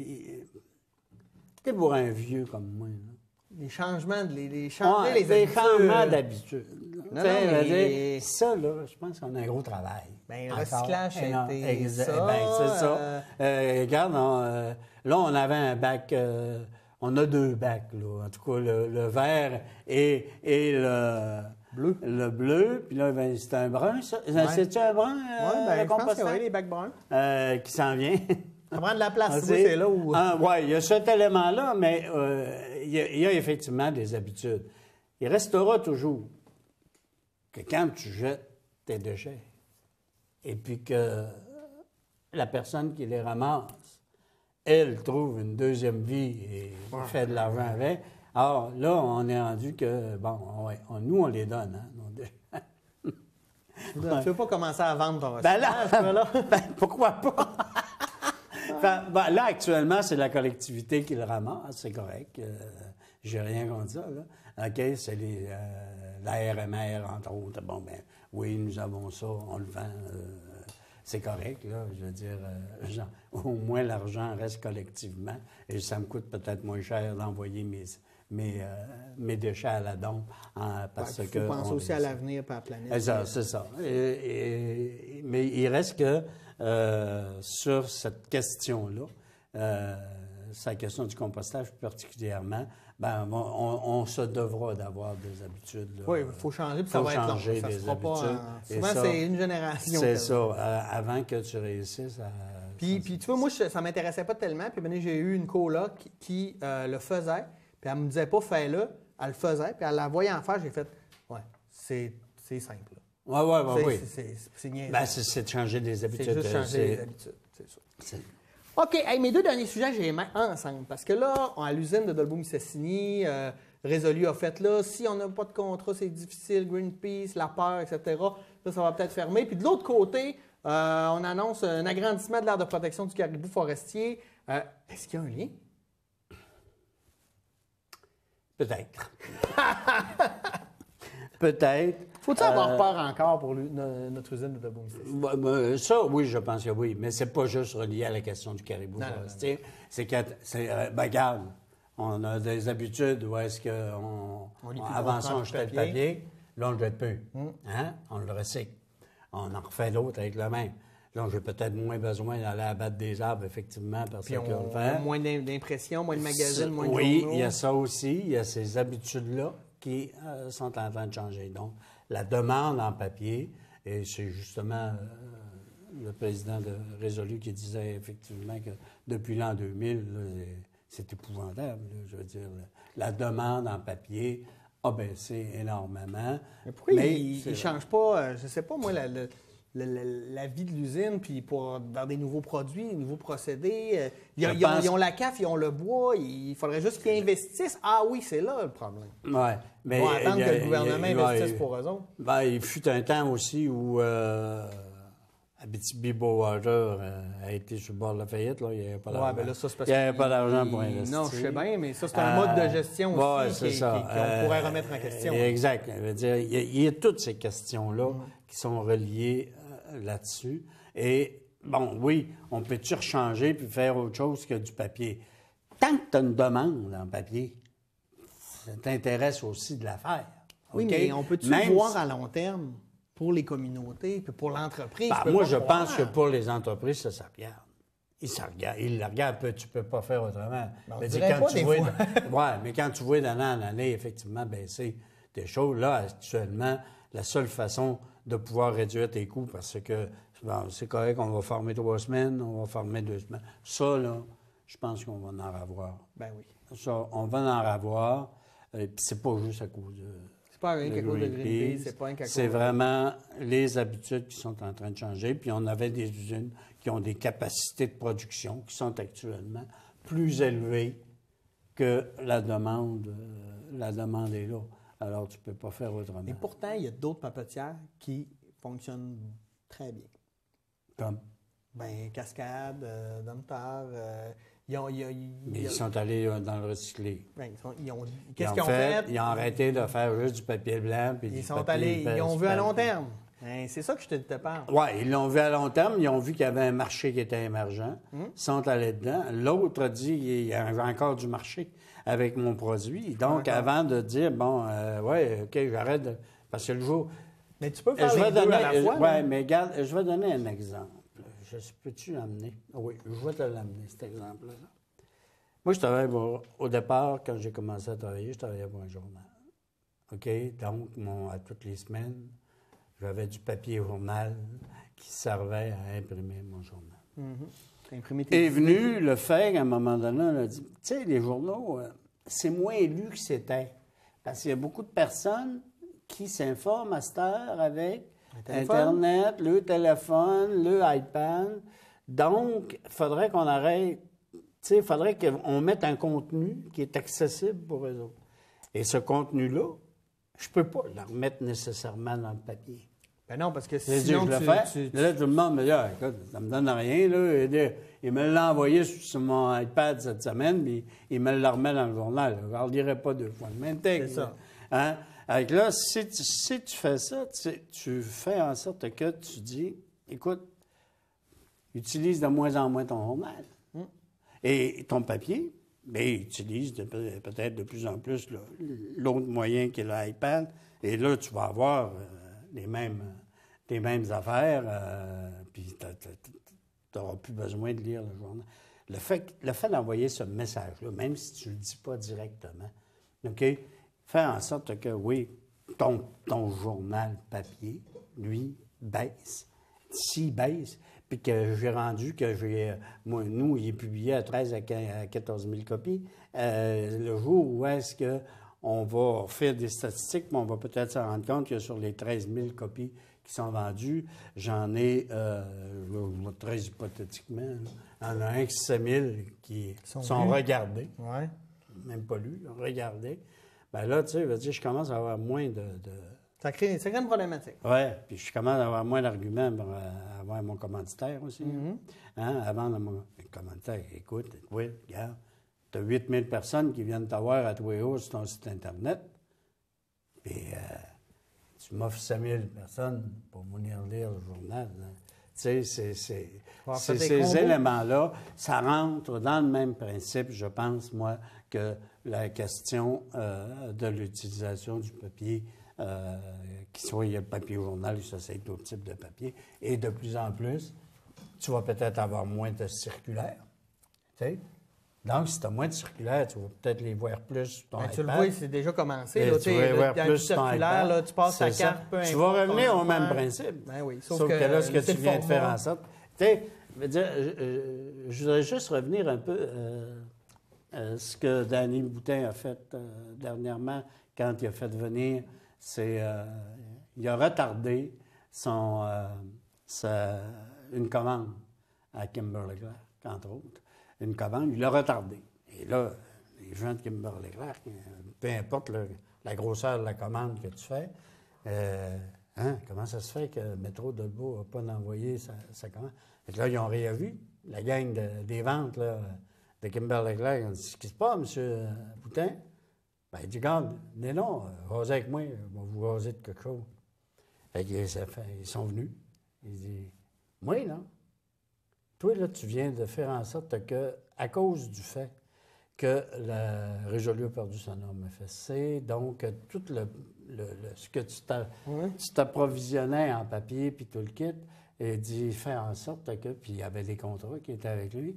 Peut-être pour un vieux comme moi, là.
Les changements, les, les, changer
ouais,
les habitudes.
changements d'habitude.
Non,
Tu sais,
non, mais-
je veux dire, ça, là, je pense qu'on a un gros travail.
Ben, le
Encore.
recyclage, ça a
Eh non,
été
exa-
ça,
ben, c'est ça.
euh,
Euh, regarde, on, euh, là, on avait un bac, euh, on a deux bacs, là. En tout cas, le, le vert et, et le
Bleu.
Le bleu, puis là, ben, c'est un brun, ça.
Ouais.
C'est-tu un brun, euh,
Oui, ben,
le
je pense qu'il y
composteur?
a les bacs bruns.
Euh, qui s'en vient.
Ça prend de la place.
Ah,
Tu vois, c'est là où...
Ah, oui, il y a cet élément-là, mais euh, il, y a, il y a effectivement des habitudes. Il restera toujours que quand tu jettes tes déchets et puis que la personne qui les ramasse, elle trouve une deuxième vie et fait de l'argent avec. Alors là, on est rendu que, bon, ouais, on- nous, on les donne, hein, nos déchets.
Tu ne veux pas commencer à vendre ton
Ben
recyclage,
là,
toi, là?
ben, pourquoi pas? Enfin, ben, là, actuellement, c'est la collectivité qui le ramasse, c'est correct. Euh, J'ai rien contre ça. Là. OK, c'est les, euh, la R M R, entre autres. Bon, ben oui, nous avons ça, on le vend. euh, c'est correct, là. Je veux dire, euh, genre, au moins l'argent reste collectivement. Et ça me coûte peut-être moins cher d'envoyer mes, mes, euh, mes déchets à la dompe. hein, parce
Il faut
que
penser
on-
aussi à l'avenir et à la planète.
c'est ça, c'est ça. Et- et- mais il reste que euh, sur cette question-là, euh, sa question du compostage particulièrement, ben, on, on- on se devra d'avoir des habitudes. Là.
Oui, il faut changer, puis ça
Faut
va être long.
changer
Ça
des
se fera pas
habitudes.
en-
Et
Souvent,
ça,
c'est une génération.
C'est
que-
ça. euh, avant que tu réussisses à...
Puis,
ça,
puis tu vois, moi, je- ça ne m'intéressait pas tellement. Puis, ben, j'ai eu une coloc qui, qui, euh, le faisait. Puis, elle me disait pas, fais-le. Elle le faisait. Puis, elle la voyait en faire. J'ai fait, ouais, c'est c'est simple.
Oui, oui, oui.
C'est-
oui.
c'est- c'est- C'est niaiseux.
Ben, c'est c'est de changer des
C'est
habitudes.
juste
euh,
changer
c'est-
les habitudes. C'est ça.
c'est-
OK, hey, mes deux derniers sujets, j'ai les mains ensemble. Parce que là, à l'usine de Dolbeau-Mistassini, euh, Résolu a fait là, si on n'a pas de contrat, c'est difficile, Greenpeace, la peur, et cetera. Là, ça va peut-être fermer. Puis de l'autre côté, euh, on annonce un agrandissement de l'aire de protection du caribou forestier. Euh, Est-ce qu'il y a un lien?
Peut-être. Peut-être.
Faut-il avoir
Euh,
peur encore pour lui- no- notre usine de Dolbeau-Mistassini?
Ben, ben, ça, oui, je pense que oui. Mais c'est pas juste relié à la question du caribou
Non, non,
forestier. C'est que, c'est, euh, ben, regarde, on a des habitudes où est-ce qu'on...
On lit plus
avant
longtemps
ça, on
du
jetait le
papier.
papier. Là, on le jette plus. Hein? On le recycle. On en refait d'autres avec le même. Là, j'ai peut-être moins besoin d'aller abattre des arbres, effectivement, parce
Puis
qu'on
on,
le
on
fait.
a moins d'im- d'impressions, moins de magazines, moins de
Oui,
journaux.
il y a ça aussi. Il y a ces habitudes-là qui euh, sont en train de changer. Donc, la demande en papier, et c'est justement euh, le président de Résolu qui disait effectivement que depuis l'an deux mille, là, c'est épouvantable. là. Je veux dire, la, la demande en papier a baissé énormément.
Mais pourquoi
Mais
ils
c'est-
ne changent pas, euh, je ne sais pas, moi, la, la- la- la- la vie de l'usine, puis pour vers des nouveaux produits, des nouveaux procédés? euh, ils, ont,
Je
ils ont-
pense-
ils ont la C A F, ils ont le bois, il faudrait juste qu'ils investissent. Ah oui, c'est là le problème.
Ouais, mais
Ils vont attendre
il y a-
que le gouvernement
il y a-
investisse
il-
pour eux autres.
Ben, il fut un temps aussi où euh, Abitibi-Bowater euh, a été sur le bord de la faillite. Là. Il n'y avait pas
Ouais,
d'argent.
ben là, ça, c'est parce
Il n'y avait
qu'il-
pas d'argent pour
il-
investir.
Non, je sais bien, mais ça, c'est un
Euh,
mode de gestion
ouais,
aussi
c'est
qui-
ça.
qui- qu'on pourrait remettre en question.
Euh, exact. Je veux dire, il y, a, il y a toutes ces questions-là qui sont reliées euh, là-dessus. Et, bon, oui, on peut-tu rechanger puis faire autre chose que du papier? Tant que tu as une demande en papier, ça t'intéresse aussi de la faire.
Oui,
OK?
mais on peut-tu
Même
voir
si-
à long terme pour les communautés puis pour l'entreprise?
Ben,
peux
moi,
pas
je
croire.
pense que pour les entreprises, ça, ça regarde. Ils se regardent. Ils le regardent, peu- tu ne peux pas faire autrement.
Ben, on
Mais dis,
dirait
quand
pas
tu
des
vois,
fois.
ouais, mais quand tu vois d'année en année, effectivement, baisser des choses, là, actuellement, la seule façon de pouvoir réduire tes coûts, parce que bon, c'est correct, on va former trois semaines, on va former deux semaines. Ça, là, je pense qu'on va en avoir.
Ben oui.
Ça, on va en avoir. Et puis, c'est pas juste à cause de.
C'est pas rien
de
qu'à cause de
Greenpeace.
Greenpeace, c'est pas rien qu'à cause
C'est
de-
vraiment les habitudes qui sont en train de changer. Puis on avait des usines qui ont des capacités de production qui sont actuellement plus élevées que la demande. euh, la demande est là. Alors, tu ne peux pas faire autrement.
Et pourtant, il y a d'autres papetières qui fonctionnent très bien.
Comme,
Ben, Cascade, euh, Domtar, euh, ils ont... Ils, ont- ils-
mais
ils-
ils sont allés euh, dans le recyclé.
ben, ils sont- ils ont-
Ils
Qu'est-ce
ont
qu'ils ont fait?
Ils ont arrêté de faire juste du papier blanc. Puis
Ils
du
sont
papier
allés... Ils ont vu à
papier.
long terme. Ben, c'est ça que je te, te parle.
Oui, ils l'ont vu à long terme. Ils ont vu qu'il y avait un marché qui était émergent. Ils sont allés dedans. L'autre a dit il y a encore du marché avec mon produit. Donc,
D'accord.
avant de dire, bon, euh, ouais, OK, j'arrête de Parce que le jour...
Mais tu peux faire
je
les
vais
deux
donner,
à la fois.
Oui,
là.
mais regarde, je vais donner un exemple. Je peux-tu l'amener? Oui, je vais te l'amener, cet exemple-là. Moi, je travaille pour, au départ, quand j'ai commencé à travailler, je travaillais pour un journal. OK? Donc, mon, à toutes les semaines, j'avais du papier journal qui servait à imprimer mon journal.
Mm-hmm. Imprimer tes
Est
idées.
venu le faire, à un moment donné, on a dit, tu sais, les journaux, euh, c'est moins lu que c'était. Parce qu'il y a beaucoup de personnes qui s'informent à cette heure avec Internet, le téléphone, le iPad. Donc, il faudrait qu'on arrête. Tu sais, il faudrait qu'on mette un contenu qui est accessible pour eux autres. Et ce contenu-là, je ne peux pas le remettre nécessairement dans le papier.
Ben non, parce que
C'est
sinon,
je le
tu,
fais.
tu- tu-
Là, tout le monde me dit, ah, écoute, ça me donne rien, là. Il, il me l'a envoyé sur mon iPad cette semaine, puis il me le remet dans le journal. Je ne le lirai pas deux fois. Le même texte.
C'est ça.
Hein? Avec là, si tu, si tu fais ça, tu, tu fais en sorte que tu dis, écoute, utilise de moins en moins ton journal.
Mm.
Et ton papier, bien, utilise de- peut-être de plus en plus là, l'autre moyen qui est l'iPad. Et là, tu vas avoir euh, les mêmes, les mêmes affaires, euh, puis tu n'auras plus besoin de lire le journal. Le fait, le fait d'envoyer ce message-là, même si tu ne le dis pas directement, OK? Fais en sorte que, oui, ton, ton journal papier, lui, baisse. S'il baisse, puis que j'ai rendu que j'ai... Moi, nous, il est publié à treize à quatorze mille copies. Euh, le jour où est-ce qu'on va faire des statistiques, on va peut-être se rendre compte que sur les treize mille copies qui sont vendues, j'en ai, euh, très hypothétiquement, il y en a un qui sept mille qui sont, sont regardés.
Ouais.
Même pas lus, regardés. Ben là, tu sais, je veux dire, je commence à avoir moins de... de...
Ça crée, ça crée une problématique.
Oui, puis je commence à avoir moins d'arguments pour euh, avoir mon commanditaire aussi.
Mm-hmm.
Hein, avant de mon commanditaire, écoute, oui, regarde, tu as huit mille personnes qui viennent t'avoir à tous les jours sur ton site Internet, puis euh, tu m'offres cinq mille personnes pour venir lire le journal. Là. Tu sais, c'est, c'est, c'est ces combos. Éléments-là, ça rentre dans le même principe, je pense, moi, que la question euh, de l'utilisation du papier, euh, qu'il soit il y a le papier journal, ou ça, c'est d'autres types de papier. Et de plus en plus, tu vas peut-être avoir moins de circulaires. Tu sais? Donc, si tu as moins de circulaires, tu vas peut-être les voir plus sur ton
ben,
iPad.
Tu le vois, c'est déjà commencé. Là,
tu vas les voir
dans
plus
le
sur ton
circulaire,
iPad.
là, tu passes ta
C'est
carte,
ça.
peu importe.
Tu vas revenir au même
faire.
principe.
Ben oui, sauf,
sauf que,
que,
que là, ce que tu viens de faire
format.
en sorte... Tu sais, je veux dire, je, je voudrais juste revenir un peu euh, euh, ce que Danny Boutin a fait euh, dernièrement quand il a fait venir, c'est euh, il a retardé son, euh, sa, une commande à Kimberly-Clark, entre autres. Une commande, il l'a retardé. Et là, les gens de Kimberly-Clark, peu importe le, la grosseur de la commande que tu fais, euh, hein, comment ça se fait que Métro Dolbeau n'a pas envoyé sa, sa commande? Et là, ils ont réavu, la gang de, des ventes là, de Kimberly-Clark. Ils ont dit, ce qui se passe, M. Boutin? Ben, il dit, regarde, mais non, rasez avec moi, on va vous raser de quelque chose. Fait que ça fait, ils sont venus. Il dit, moi, là, toi, là, tu viens de faire en sorte que, à cause du fait que la Richelieu a perdu sa norme F S C, donc tout le, le, le ce que tu t'approvisionnais en papier, puis tout le kit, et dit, fais en sorte que, puis il y avait des contrats qui étaient avec lui,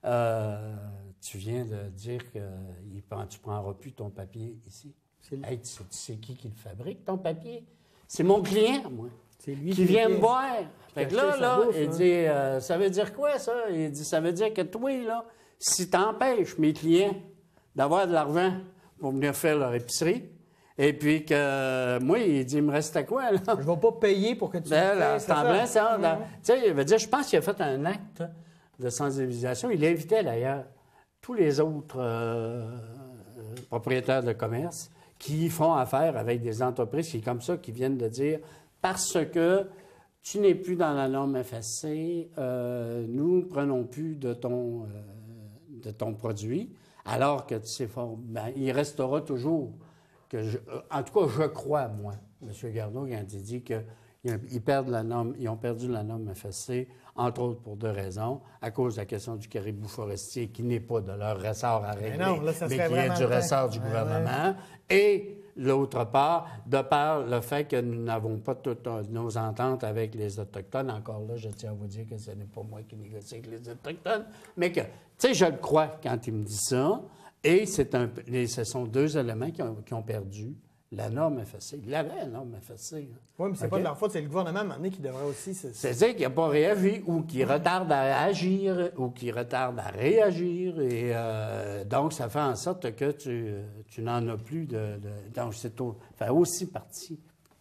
euh, tu viens de dire que il, tu ne prendras plus ton papier ici. Hey, tu sais, tu sais qui qui le fabrique, ton papier? C'est mon client, moi.
C'est lui
qui,
qui
vient
qui...
me voir. Fait que là, là,
bouffe,
il
hein.
dit, euh, ça veut dire quoi, ça? Il dit, ça veut dire que toi, là, si t'empêches mes clients d'avoir de l'argent pour venir faire leur épicerie, et puis que euh, moi, il dit, il me reste à quoi, là?
Je ne vais pas payer pour que tu
Ben,
le
là,
fasses,
c'est en plein ça.
Mm-hmm.
Tu sais, il veut dire, je pense qu'il a fait un acte de sensibilisation. Il invitait d'ailleurs tous les autres euh, euh, propriétaires de commerce qui font affaire avec des entreprises qui, comme ça, qui viennent de dire, parce que tu n'es plus dans la norme F S C, euh, nous ne prenons plus de ton, euh, de ton produit, alors que tu sais fort, ben, il restera toujours, que je, en tout cas, je crois, moi, M. Garneau, quand il dit qu'ils perdent la norme, ils ont perdu la norme F S C, entre autres pour deux raisons, à cause de la question du caribou forestier, qui n'est pas de leur ressort à régler,
mais, non, là, ça
mais
serait
qui est du ressort du
ouais,
gouvernement, ouais. Et l'autre part, de par le fait que nous n'avons pas toutes nos ententes avec les Autochtones, encore là, je tiens à vous dire que ce n'est pas moi qui négocie avec les Autochtones, mais que, tu sais, je le crois quand il me dit ça, et c'est un, et ce sont deux éléments qui ont, qui ont perdu la norme F S C. Il avait la norme F S C. Hein.
Oui, mais c'est okay. pas de leur faute, c'est le gouvernement à un moment donné qui devrait aussi...
C'est-à-dire qu'il n'a pas réagi, ou qui retarde à agir, ou qui retarde à réagir, et euh, donc ça fait en sorte que tu, tu n'en as plus de... de donc c'est au, fait aussi partie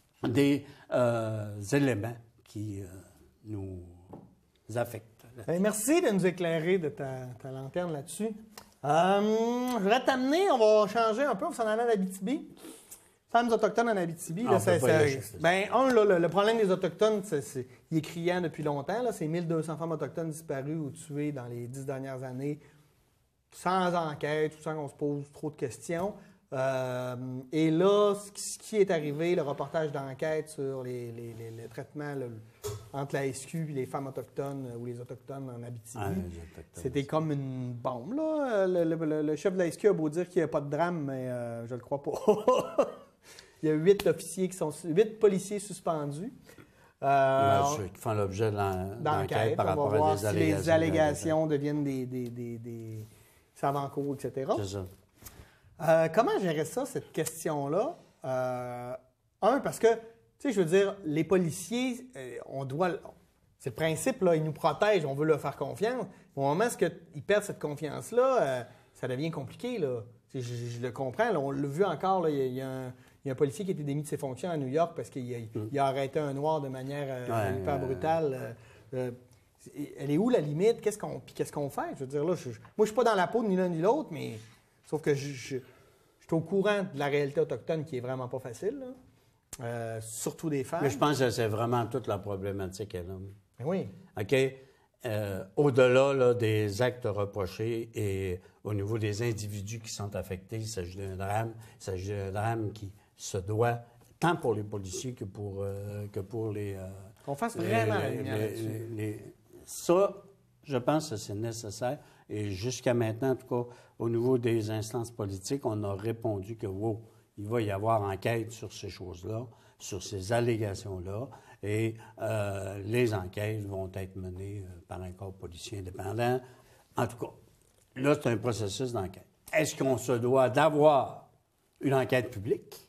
des euh, éléments qui euh, nous affectent.
Bien, merci de nous éclairer de ta, ta lanterne là-dessus. Euh, je voudrais t'amener, on va changer un peu, on va s'en aller à l'Abitibi. Femmes autochtones en Abitibi, là, c'est, c'est, ben, un, là, le, le problème des Autochtones, c'est, c'est, il est criant depuis longtemps. Là, c'est mille deux cents femmes autochtones disparues ou tuées dans les dix dernières années, sans enquête, sans qu'on se pose trop de questions. Euh, et là, ce qui est arrivé, le reportage d'enquête sur les, les, les, les traitements là, entre la S Q et les femmes autochtones ou les Autochtones en Abitibi, ah, c'était comme une bombe. Là. Le, le, le chef de la S Q a beau dire qu'il n'y a pas de drame, mais euh, je le crois pas. Il y a huit officiers qui sont huit policiers suspendus.
Euh, ceux qui font l'objet de l'enquête par rapport à des si allégations.
Les allégations deviennent des, des, des, des savants-cours, et cetera. C'est ça. Euh, comment gérer ça, cette question-là? Euh, un, parce que, tu sais, je veux dire, les policiers, euh, on doit... C'est le principe, là, ils nous protègent, on veut leur faire confiance. Au moment où ils perdent cette confiance-là, euh, ça devient compliqué, là. Je, je, je le comprends, là, on l'a vu encore, là, il y a, il y a un... Il y a un policier qui a été démis de ses fonctions à New York parce qu'il a, mm. il a arrêté un noir de manière euh, ouais, hyper brutale. Euh, euh, elle est où la limite? Qu'est-ce qu'on, puis qu'est-ce qu'on fait? Je veux dire, là, je, moi, je ne suis pas dans la peau de ni l'un ni l'autre, mais sauf que je, je, je suis au courant de la réalité autochtone qui est vraiment pas facile, là. Euh, surtout des femmes.
Mais je pense que c'est vraiment toute la problématique, elle.
Ben oui.
OK? Euh, au-delà là, des actes reprochés et au niveau des individus qui sont affectés, il s'agit d'un drame. Il s'agit d'un drame qui se doit, tant pour les policiers que pour, euh, que pour les... Euh,
Qu'on fasse vraiment la lumière
là-dessus. Ça, je pense que c'est nécessaire. Et jusqu'à maintenant, en tout cas, au niveau des instances politiques, on a répondu que, wow, il va y avoir enquête sur ces choses-là, sur ces allégations-là, et euh, les enquêtes vont être menées euh, par un corps policier indépendant. En tout cas, là, c'est un processus d'enquête. Est-ce qu'on se doit d'avoir une enquête publique?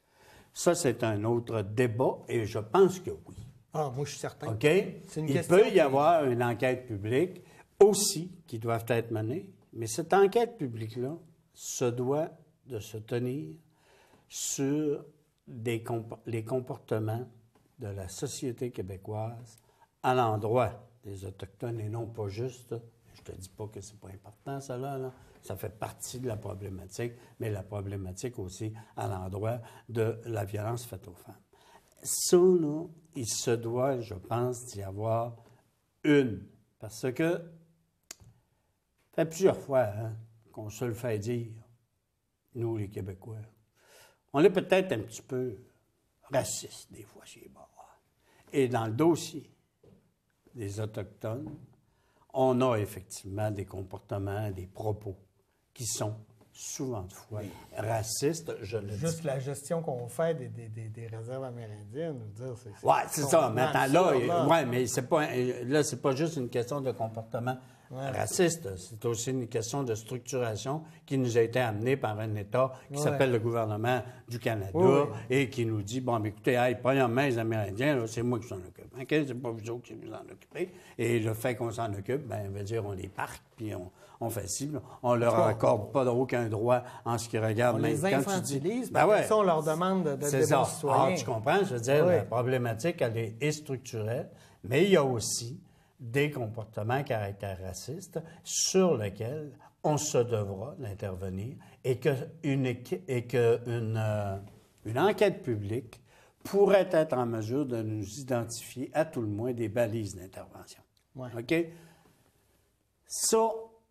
Ça, c'est un autre débat, et je pense que oui.
Ah, moi, je suis certain.
OK? Il peut y qui... avoir une enquête publique aussi qui doit être menée, mais cette enquête publique-là se doit de se tenir sur des comp- les comportements de la société québécoise à l'endroit des Autochtones et non pas juste, je te dis pas que c'est pas important ça là, là, ça fait partie de la problématique, mais la problématique aussi à l'endroit de la violence faite aux femmes. Ça, là, il se doit, je pense, d'y avoir une, parce que ça fait plusieurs fois hein, qu'on se le fait dire, nous les Québécois. On est peut-être un petit peu raciste des fois chez les bords. Et dans le dossier des Autochtones, on a effectivement des comportements, des propos qui sont souvent de fois racistes, je le
Juste
dis.
la gestion qu'on fait des, des, des, des réserves amérindiennes, dire, c'est...
Oui, c'est ça. Maintenant, là, là. Ouais, mais c'est pas, là, c'est pas juste une question de comportement ouais. raciste. C'est aussi une question de structuration qui nous a été amenée par un État qui ouais. s'appelle le gouvernement du Canada oui. et qui nous dit, bon, mais écoutez, hey, premièrement, les Amérindiens, là, c'est moi qui s'en occupe. OK? C'est pas vous autres qui vous en occupez. Et le fait qu'on s'en occupe, bien, veut dire, on les parque, puis on... on fait ci, on ne leur accorde pas aucun droit en ce qui regarde.
On
même,
les infantilise,
ben ouais,
ça, on leur demande de, de
c'est ça.
citoyens.
Ah, tu comprends? Je veux dire,
oui.
la problématique, elle est, est structurelle, mais il y a aussi des comportements à caractère raciste sur lesquels on se devra d'intervenir et qu'une et que une, euh, une enquête publique pourrait être en mesure de nous identifier, à tout le moins, des balises d'intervention.
Ouais.
OK? Ça,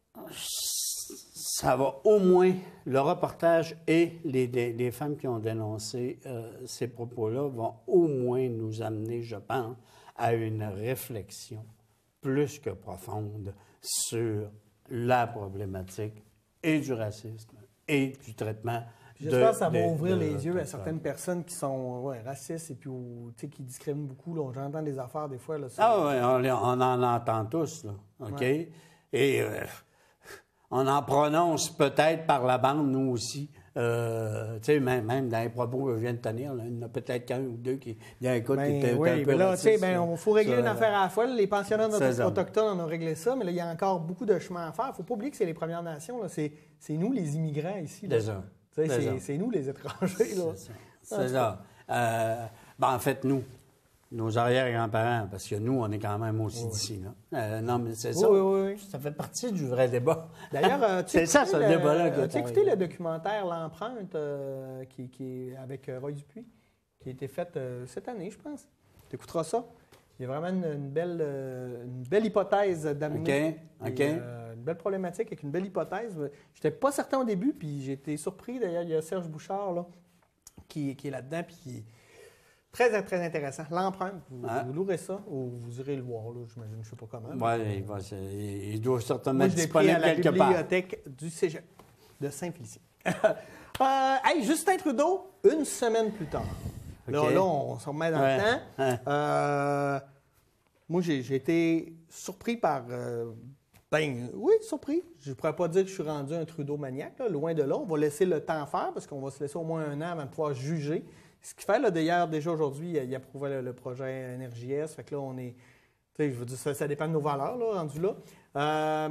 ça va au moins, le reportage et les, les, les femmes qui ont dénoncé euh, ces propos-là vont au moins nous amener, je pense, à une réflexion plus que profonde sur la problématique et du racisme et du traitement
J'espère que ça va
de,
ouvrir
de,
les
de,
yeux
de,
à certaines personnes qui sont ouais, racistes et puis ou, qui discriminent beaucoup. Là. J'entends des affaires des fois. Là,
ah oui, on, on en entend tous, là. OK? Ouais. Et euh, on en prononce peut-être par la bande, nous aussi. Euh, tu sais, même, même dans les propos que je viens de tenir, là, il y en a peut-être qu'un ou deux qui... Il y a un coup
ben,
qui était
oui,
un peu
mais là,
raciste.
Tu sais, ben, il faut régler
ça,
une affaire à la fois. Les pensionnats
ça.
autochtones, on a réglé ça, mais là, il y a encore beaucoup de chemin à faire. Il ne faut pas oublier que c'est les Premières Nations. Là. C'est, c'est nous, les immigrants, ici. Là.
C'est ça.
C'est, c'est, c'est nous, les étrangers. Là.
C'est ça. C'est ça. Euh, ben, en fait, nous, nos arrière-grands-parents, parce que nous, on est quand même aussi oui. d'ici. Là. Euh, non, mais c'est ça.
Oui, oui, oui.
Ça fait partie du vrai débat.
D'ailleurs, euh, tu
c'est ça, ce
le,
débat-là.
Euh, tu as écouté le documentaire L'Empreinte euh, qui, qui est avec Roy Dupuis, qui a été fait euh, cette année, je pense. Tu écouteras ça. Il y a vraiment une, une, belle, euh, une belle hypothèse d'amener.
OK, OK.
Et, euh, une belle problématique avec une belle hypothèse. Je n'étais pas certain au début, puis j'ai été surpris. D'ailleurs, il y a Serge Bouchard là, qui, qui est là-dedans, puis qui est très, très intéressant. L'Empreinte, vous, ah. vous louerez ça ou vous irez le voir, là, j'imagine, je ne sais pas comment.
Oui, il, va, il doit certainement
Moi,
être disponible quelque part.
à la bibliothèque du Cégep de Saint-Félicien. euh, hey, Justin Trudeau, une semaine plus tard. Okay. Là, là, on se remet dans ouais. le temps. Ouais. Euh, moi, j'ai, j'ai été surpris par... Euh, ben oui, surpris. Je ne pourrais pas dire que je suis rendu un Trudeau maniaque, là, loin de là. On va laisser le temps faire parce qu'on va se laisser au moins un an avant de pouvoir juger. Ce qui fait, là, d'ailleurs, déjà aujourd'hui, il, il approuvait le, le projet N R J S. Fait que là, on est... Tu sais, je veux dire, ça, ça dépend de nos valeurs, là, rendu là. Euh,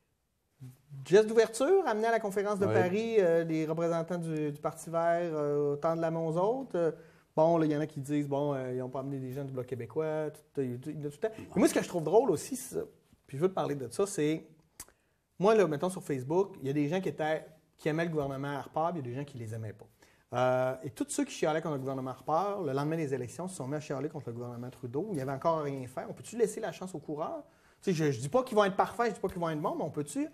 geste d'ouverture, amené à la conférence de oui. Paris, euh, les représentants du, du Parti vert, euh, tendre la main aux autres. Euh, bon, il y en a qui disent, bon, euh, ils n'ont pas amené des gens du Bloc québécois, tout, tout, tout, tout le temps. Et moi, ce que je trouve drôle aussi, c'est, puis je veux te parler de ça, c'est... Moi, là, mettons sur Facebook, il y a des gens qui, étaient, qui aimaient le gouvernement Harper, puis il y a des gens qui ne les aimaient pas. Euh, et tous ceux qui chialaient contre le gouvernement Harper, le lendemain des élections, se sont mis à chialer contre le gouvernement Trudeau. Il n'y avait encore rien fait. On peut-tu laisser la chance aux coureurs? Tu sais, je ne dis pas qu'ils vont être parfaits, je ne dis pas qu'ils vont être bons, mais on peut-tu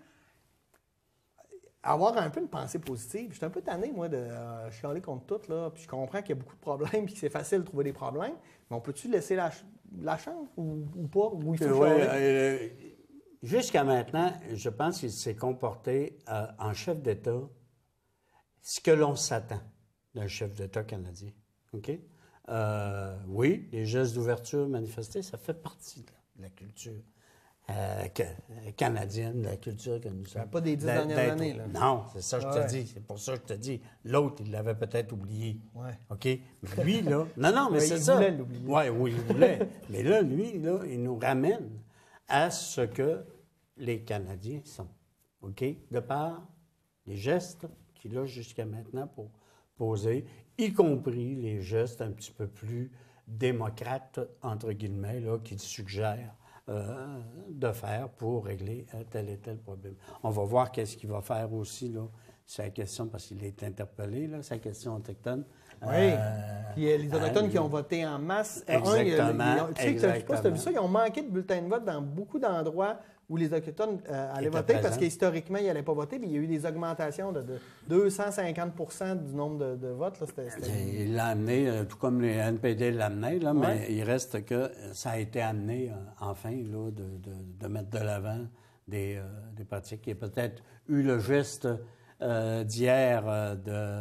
avoir un peu une pensée positive? Je suis un peu tanné, moi, de euh, chialer contre tout, là. Puis je comprends qu'il y a beaucoup de problèmes et que c'est facile de trouver des problèmes, mais on peut-tu laisser la, la chance ou, ou pas? Ou il faut
oui, euh, jusqu'à maintenant, je pense qu'il s'est comporté euh, en chef d'État ce que l'on s'attend d'un chef d'État canadien. OK? Euh, oui, les gestes d'ouverture manifestés, ça fait partie de la, de la culture euh, que, canadienne, de la culture que nous sommes.
Pas des dix dernières années, là.
Non, c'est ça que je
ah
te
ouais.
dis. C'est pour ça que je te dis. L'autre, il l'avait peut-être oublié.
Ouais.
OK? Mais lui, là... Non, non, mais
ouais,
c'est
il
ça.
Voulait l'oublier.
Ouais, oui, il voulait. Mais là, lui, là, il nous ramène à ce que les Canadiens sont. OK? De par les gestes qu'il a jusqu'à maintenant pour poser, y compris les gestes un petit peu plus démocrates, entre guillemets, là, qu'il suggère euh, de faire pour régler un tel et tel problème. On va voir qu'est-ce qu'il va faire aussi, là. C'est la question, parce qu'il est interpellé, là, c'est la question autochtone.
Oui. Euh, Puis euh, les Autochtones euh, qui ont voté en masse.
Exactement.
Un, ils ont, tu sais,
exactement.
Je ne sais pas si tu as vu ça, ils ont manqué de bulletins de vote dans beaucoup d'endroits où les Autochtones euh, allaient voter parce qu'historiquement, ils n'allaient pas voter. Puis il y a eu des augmentations de, de deux cent cinquante pour cent du nombre de, de votes. Là, c'était, c'était...
Il l'a amené, tout comme les N P D l'amenaient, là, mais ouais. il reste que ça a été amené, enfin, là, de, de, de mettre de l'avant des, euh, des pratiques. Il y a peut-être eu le geste euh, d'hier euh,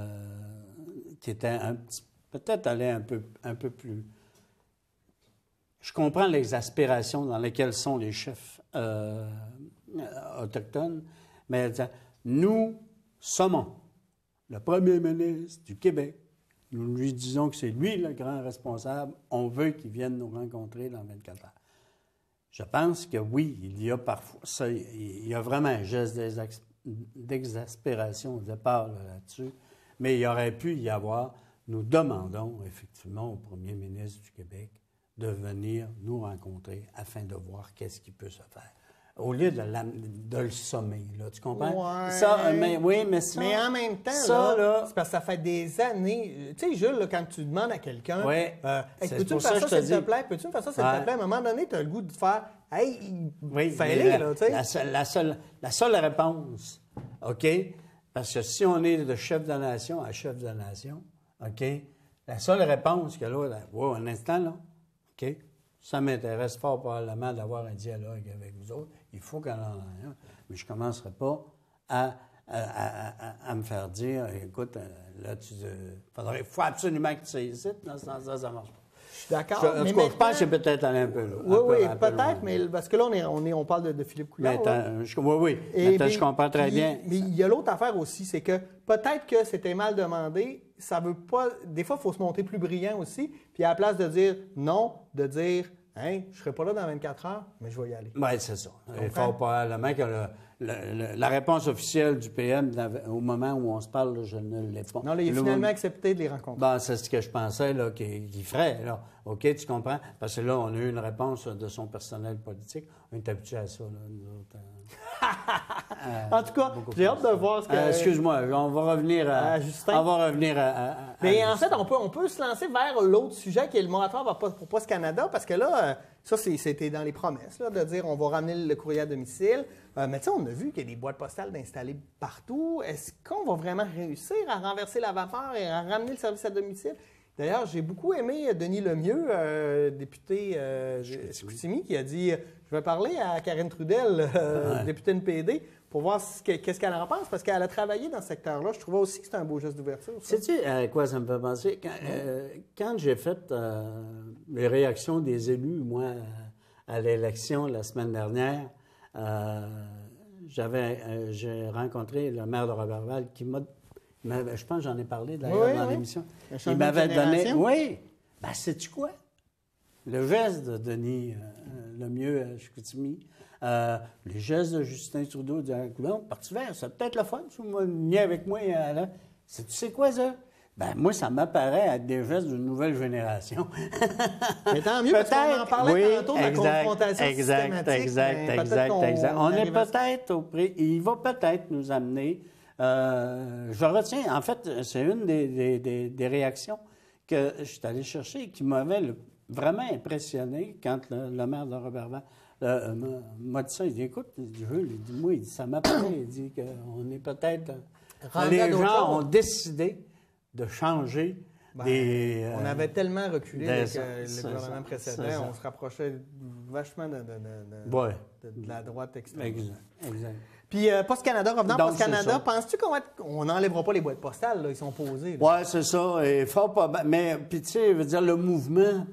de, qui était un petit, peut-être allé un peu, un peu plus... Je comprends l'exaspération dans laquelle sont les chefs euh, autochtones, mais nous sommes le premier ministre du Québec. Nous lui disons que c'est lui le grand responsable. On veut qu'il vienne nous rencontrer dans vingt-quatre heures. Je pense que oui, il y a parfois... Ça, il y a vraiment un geste d'exaspération au départ là, là-dessus, mais il aurait pu y avoir... Nous demandons effectivement au premier ministre du Québec de venir nous rencontrer afin de voir qu'est-ce qui peut se faire. Au lieu de, la, de le sommer, là, tu comprends?
Ouais.
Ça, mais, oui, mais ça...
Mais en même temps,
ça,
là,
là,
c'est parce que ça fait des années... Tu sais, Jules, là, quand tu demandes à quelqu'un...
Ouais,
euh, hey, peux-tu me faire ça, s'il te plaît? Peux-tu me faire ça, s'il
ouais.
te plaît? À un moment donné, tu as le goût de faire... Hey,
oui,
fais-le, là, tu sais.
La seule, la, seule, la seule réponse, OK? Parce que si on est de chef de la nation à chef de la nation, OK? La seule réponse que là, là wow, un instant, là, OK? Ça m'intéresse fort probablement d'avoir un dialogue avec vous autres. Il faut qu'on en ait un. Mais je ne commencerai pas à à, à, à, à me faire dire, écoute, là, tu il faut absolument que tu sois ici, dans ce sens-là, ça marche pas.
Je suis d'accord.
Je, en
mais
tout cas,
maintenant...
je pense que c'est peut-être allé un peu là.
Oui,
un
oui,
peu,
peut-être, mais parce que là, on, est, on, est, on parle de, de Philippe Couillard.
Mais je, oui, oui.
Et
maintenant,
puis,
je comprends très
puis,
bien.
Mais il y a l'autre affaire aussi, c'est que peut-être que c'était mal demandé, ça veut pas... Des fois, il faut se monter plus brillant aussi, puis à la place de dire non, de dire « Hein, je ne serai pas là dans vingt-quatre heures, mais je vais y aller. »
Oui, c'est ça. Il faut probablement que le, le, le, la réponse officielle du P M, au moment où on se parle, là, je ne l'ai pas.
Non, là, il a
le
finalement
moment...
accepté de les rencontrer.
Bon, c'est ce que je pensais là, qu'il, qu'il ferait. Là. OK, tu comprends? Parce que là, on a eu une réponse de son personnel politique. On est habitué à ça, là, nous autres.
Euh, en tout cas, j'ai hâte de voir ce que...
Euh, excuse-moi, on va revenir à...
à Justin.
On va revenir à... à, à
Mais
à
en fait, on peut, on peut se lancer vers l'autre sujet qui est le moratoire pour Poste Canada, parce que là, ça, c'est, c'était dans les promesses, là, de dire on va ramener le courrier à domicile. Euh, mais tu sais, on a vu qu'il y a des boîtes postales d'installer partout. Est-ce qu'on va vraiment réussir à renverser la vapeur et à ramener le service à domicile? D'ailleurs, j'ai beaucoup aimé Denis Lemieux, euh, député euh, Chicoutimi, qui a dit « Je vais parler à Karine Trudel, euh, ouais. députée N P D, pour voir ce que, qu'est-ce qu'elle en pense, parce qu'elle a travaillé dans ce secteur-là. Je trouvais aussi que c'était un beau geste d'ouverture.
Sais-tu à quoi ça me fait penser? Quand, euh, quand j'ai fait euh, les réactions des élus, moi, à l'élection la semaine dernière, euh, j'avais, euh, j'ai rencontré le maire de Roberval qui m'a... Je pense que j'en ai parlé d'ailleurs oui, dans oui. l'émission. Il m'avait donné. Oui. Ben, sais-tu quoi? Le geste de Denis euh, Lemieux à Chicoutimi, euh, les gestes de Justin Trudeau, de non, Parti vert, c'est peut-être le fun, tu m'as nié avec moi. Là. C'est, tu sais quoi, ça? Ben, moi, ça m'apparaît être des gestes d'une nouvelle génération.
Mais tant mieux, parce qu'on en parlait
oui,
tantôt de la confrontation
exact,
systématique.
Exact, exact, on, exact. On, on est peut-être au prix. Il va peut-être nous amener. Euh, je retiens, en fait, c'est une des, des, des, des réactions que je suis allé chercher et qui m'avait le, vraiment impressionné quand le, le maire de Roberval euh, m'a dit ça. Il dit, écoute, Jules, il dit, moi, il dit, ça m'apparaît. Il dit qu'on est peut-être... Rendu les gens ont décidé de changer
ben,
des...
Euh, on avait tellement reculé avec
ça,
le
ça,
gouvernement
ça,
précédent,
ça,
on se rapprochait vachement de, de, de,
ouais.
de, de la droite extrême.
Exact, exact.
Puis euh, Poste Canada, revenant à Poste Canada, penses-tu qu'on n'enlèvera pas les boîtes postales, là, ils sont posés?
Oui, c'est ça. Et fort pas... Mais, puis tu sais, je veux dire, le mouvement...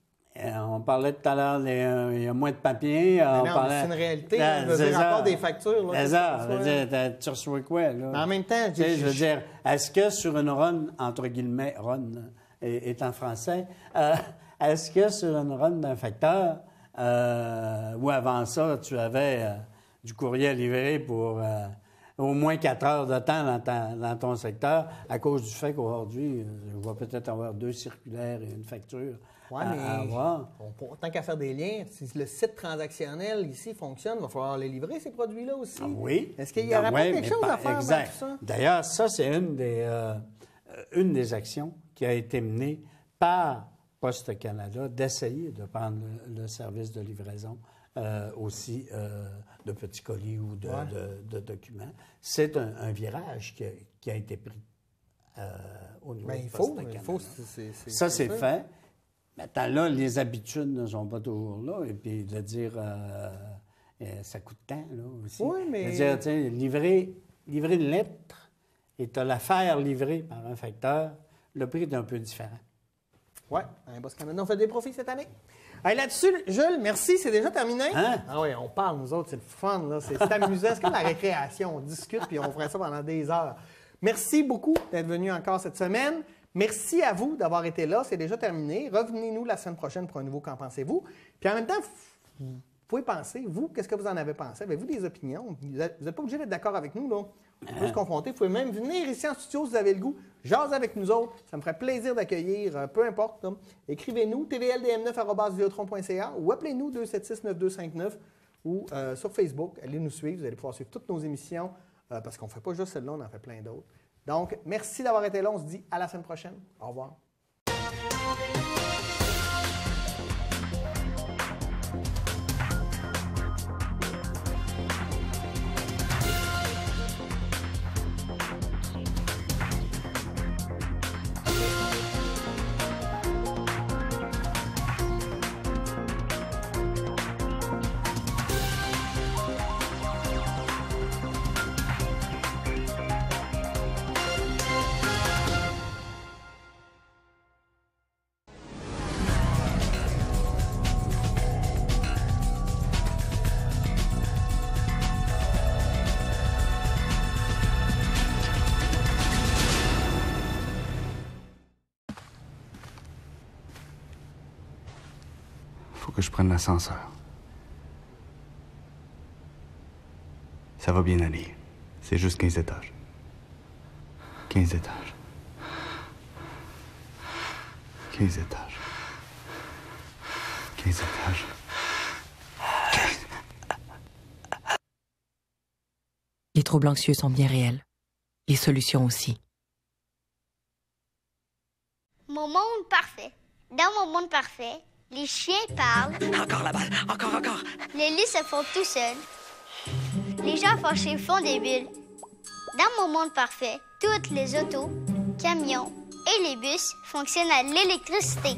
On parlait tout à l'heure, il y a moins de papier.
On
on
non,
parlait...
c'est une réalité. Là, je veux dire, encore des factures.
C'est ça. Je veux dire, tu reçois quoi, là?
Mais en même temps,
tu sais, je veux dire, est-ce que sur une run, entre guillemets, run est, est en français, euh, est-ce que sur une run d'un facteur, euh, ou avant ça, tu avais euh, du courrier à livrer pour euh, au moins quatre heures de temps dans, ta, dans ton secteur, à cause du fait qu'aujourd'hui, je vais peut-être avoir deux circulaires et une facture.
Oui, mais on, tant qu'à faire des liens, si le site transactionnel ici fonctionne, il va falloir les livrer, ces produits-là aussi.
Ah oui.
Est-ce qu'il y aurait pas quelque chose
pas,
à faire
exact.
avec tout ça?
D'ailleurs, ça, c'est une des, euh, une des actions qui a été menée par Poste Canada, d'essayer de prendre le, le service de livraison euh, aussi euh, de petits colis ou de, ouais. de, de documents. C'est un, un virage qui a, qui a été pris euh, au niveau
Bien,
de
il
Poste
faut,
Canada.
Il faut, c'est, c'est,
ça, c'est,
c'est
fait. Maintenant, là, les habitudes ne sont pas toujours là. Et puis, de dire, euh, euh, ça coûte tant, là, aussi.
Oui, mais...
De dire, tu sais, livrer, livrer une lettre et te la faire livrer par un facteur, le prix est un peu différent.
Oui, un Poste Canada, on fait des profits cette année. Allez, là-dessus, Jules, merci, c'est déjà terminé.
Hein?
Ah oui, on parle, nous autres, c'est le fun, là. C'est, c'est amusant, c'est comme la récréation. On discute, puis on ferait ça pendant des heures. Merci beaucoup d'être venu encore cette semaine. Merci à vous d'avoir été là. C'est déjà terminé. Revenez-nous la semaine prochaine pour un nouveau Qu'en pensez-vous? Puis en même temps, vous pouvez penser, vous, qu'est-ce que vous en avez pensé? Avez-vous des opinions? Vous n'êtes pas obligé d'être d'accord avec nous, là. On peut se confronter. Vous pouvez même venir ici en studio si vous avez le goût. Jase avec nous autres. Ça me ferait plaisir d'accueillir, peu importe. Là. Écrivez-nous, t v l d m neuf arobase vidéotron point c a ou appelez-nous deux sept six neuf deux cinq neuf ou euh, sur Facebook. Allez nous suivre. Vous allez pouvoir suivre toutes nos émissions euh, parce qu'on ne fait pas juste celle-là, on en fait plein d'autres. Donc, merci d'avoir été là. On se dit à la semaine prochaine. Au revoir.
Faut que je prenne l'ascenseur. Ça va bien aller. C'est juste quinze étages. quinze étages. quinze étages. quinze étages. quinze.
Les troubles anxieux sont bien réels. Les solutions aussi.
Mon monde parfait. Dans mon monde parfait, les chiens parlent.
Encore la balle, encore, encore.
Les lits se font tout seuls. Les gens fâchés font des bulles. Dans mon monde parfait, toutes les autos, camions et les bus fonctionnent à l'électricité.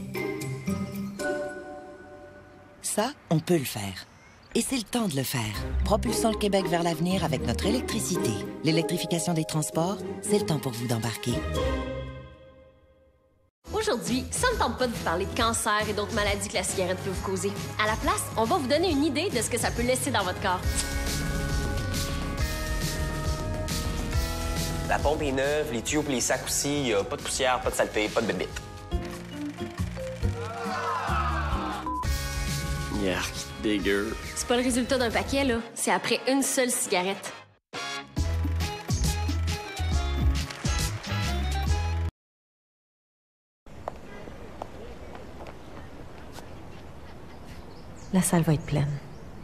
Ça, on peut le faire. Et c'est le temps de le faire. Propulsons le Québec vers l'avenir avec notre électricité. L'électrification des transports, c'est le temps pour vous d'embarquer.
Aujourd'hui, ça ne tente pas de vous parler de cancer et d'autres maladies que la cigarette peut vous causer. À la place, on va vous donner une idée de ce que ça peut laisser dans votre corps.
La pompe est neuve, les tuyaux et les sacs aussi. Il n'y a pas de poussière, pas de saleté, pas de bébite.
Yark, dégueu.
C'est pas le résultat d'un paquet, là. C'est après une seule cigarette.
La salle va être pleine.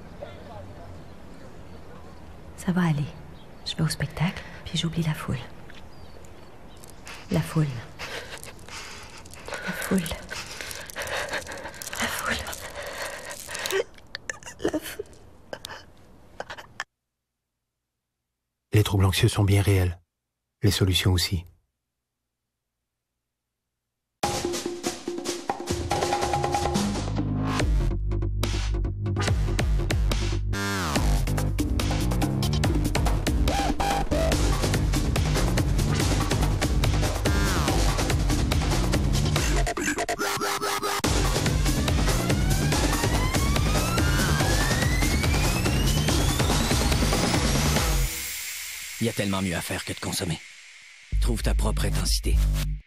Ça va aller. Je vais au spectacle, puis j'oublie la foule. La foule. La foule. La foule. La foule.
Les troubles anxieux sont bien réels. Les solutions aussi.
Il y a tellement mieux à faire que de consommer. Trouve ta propre intensité.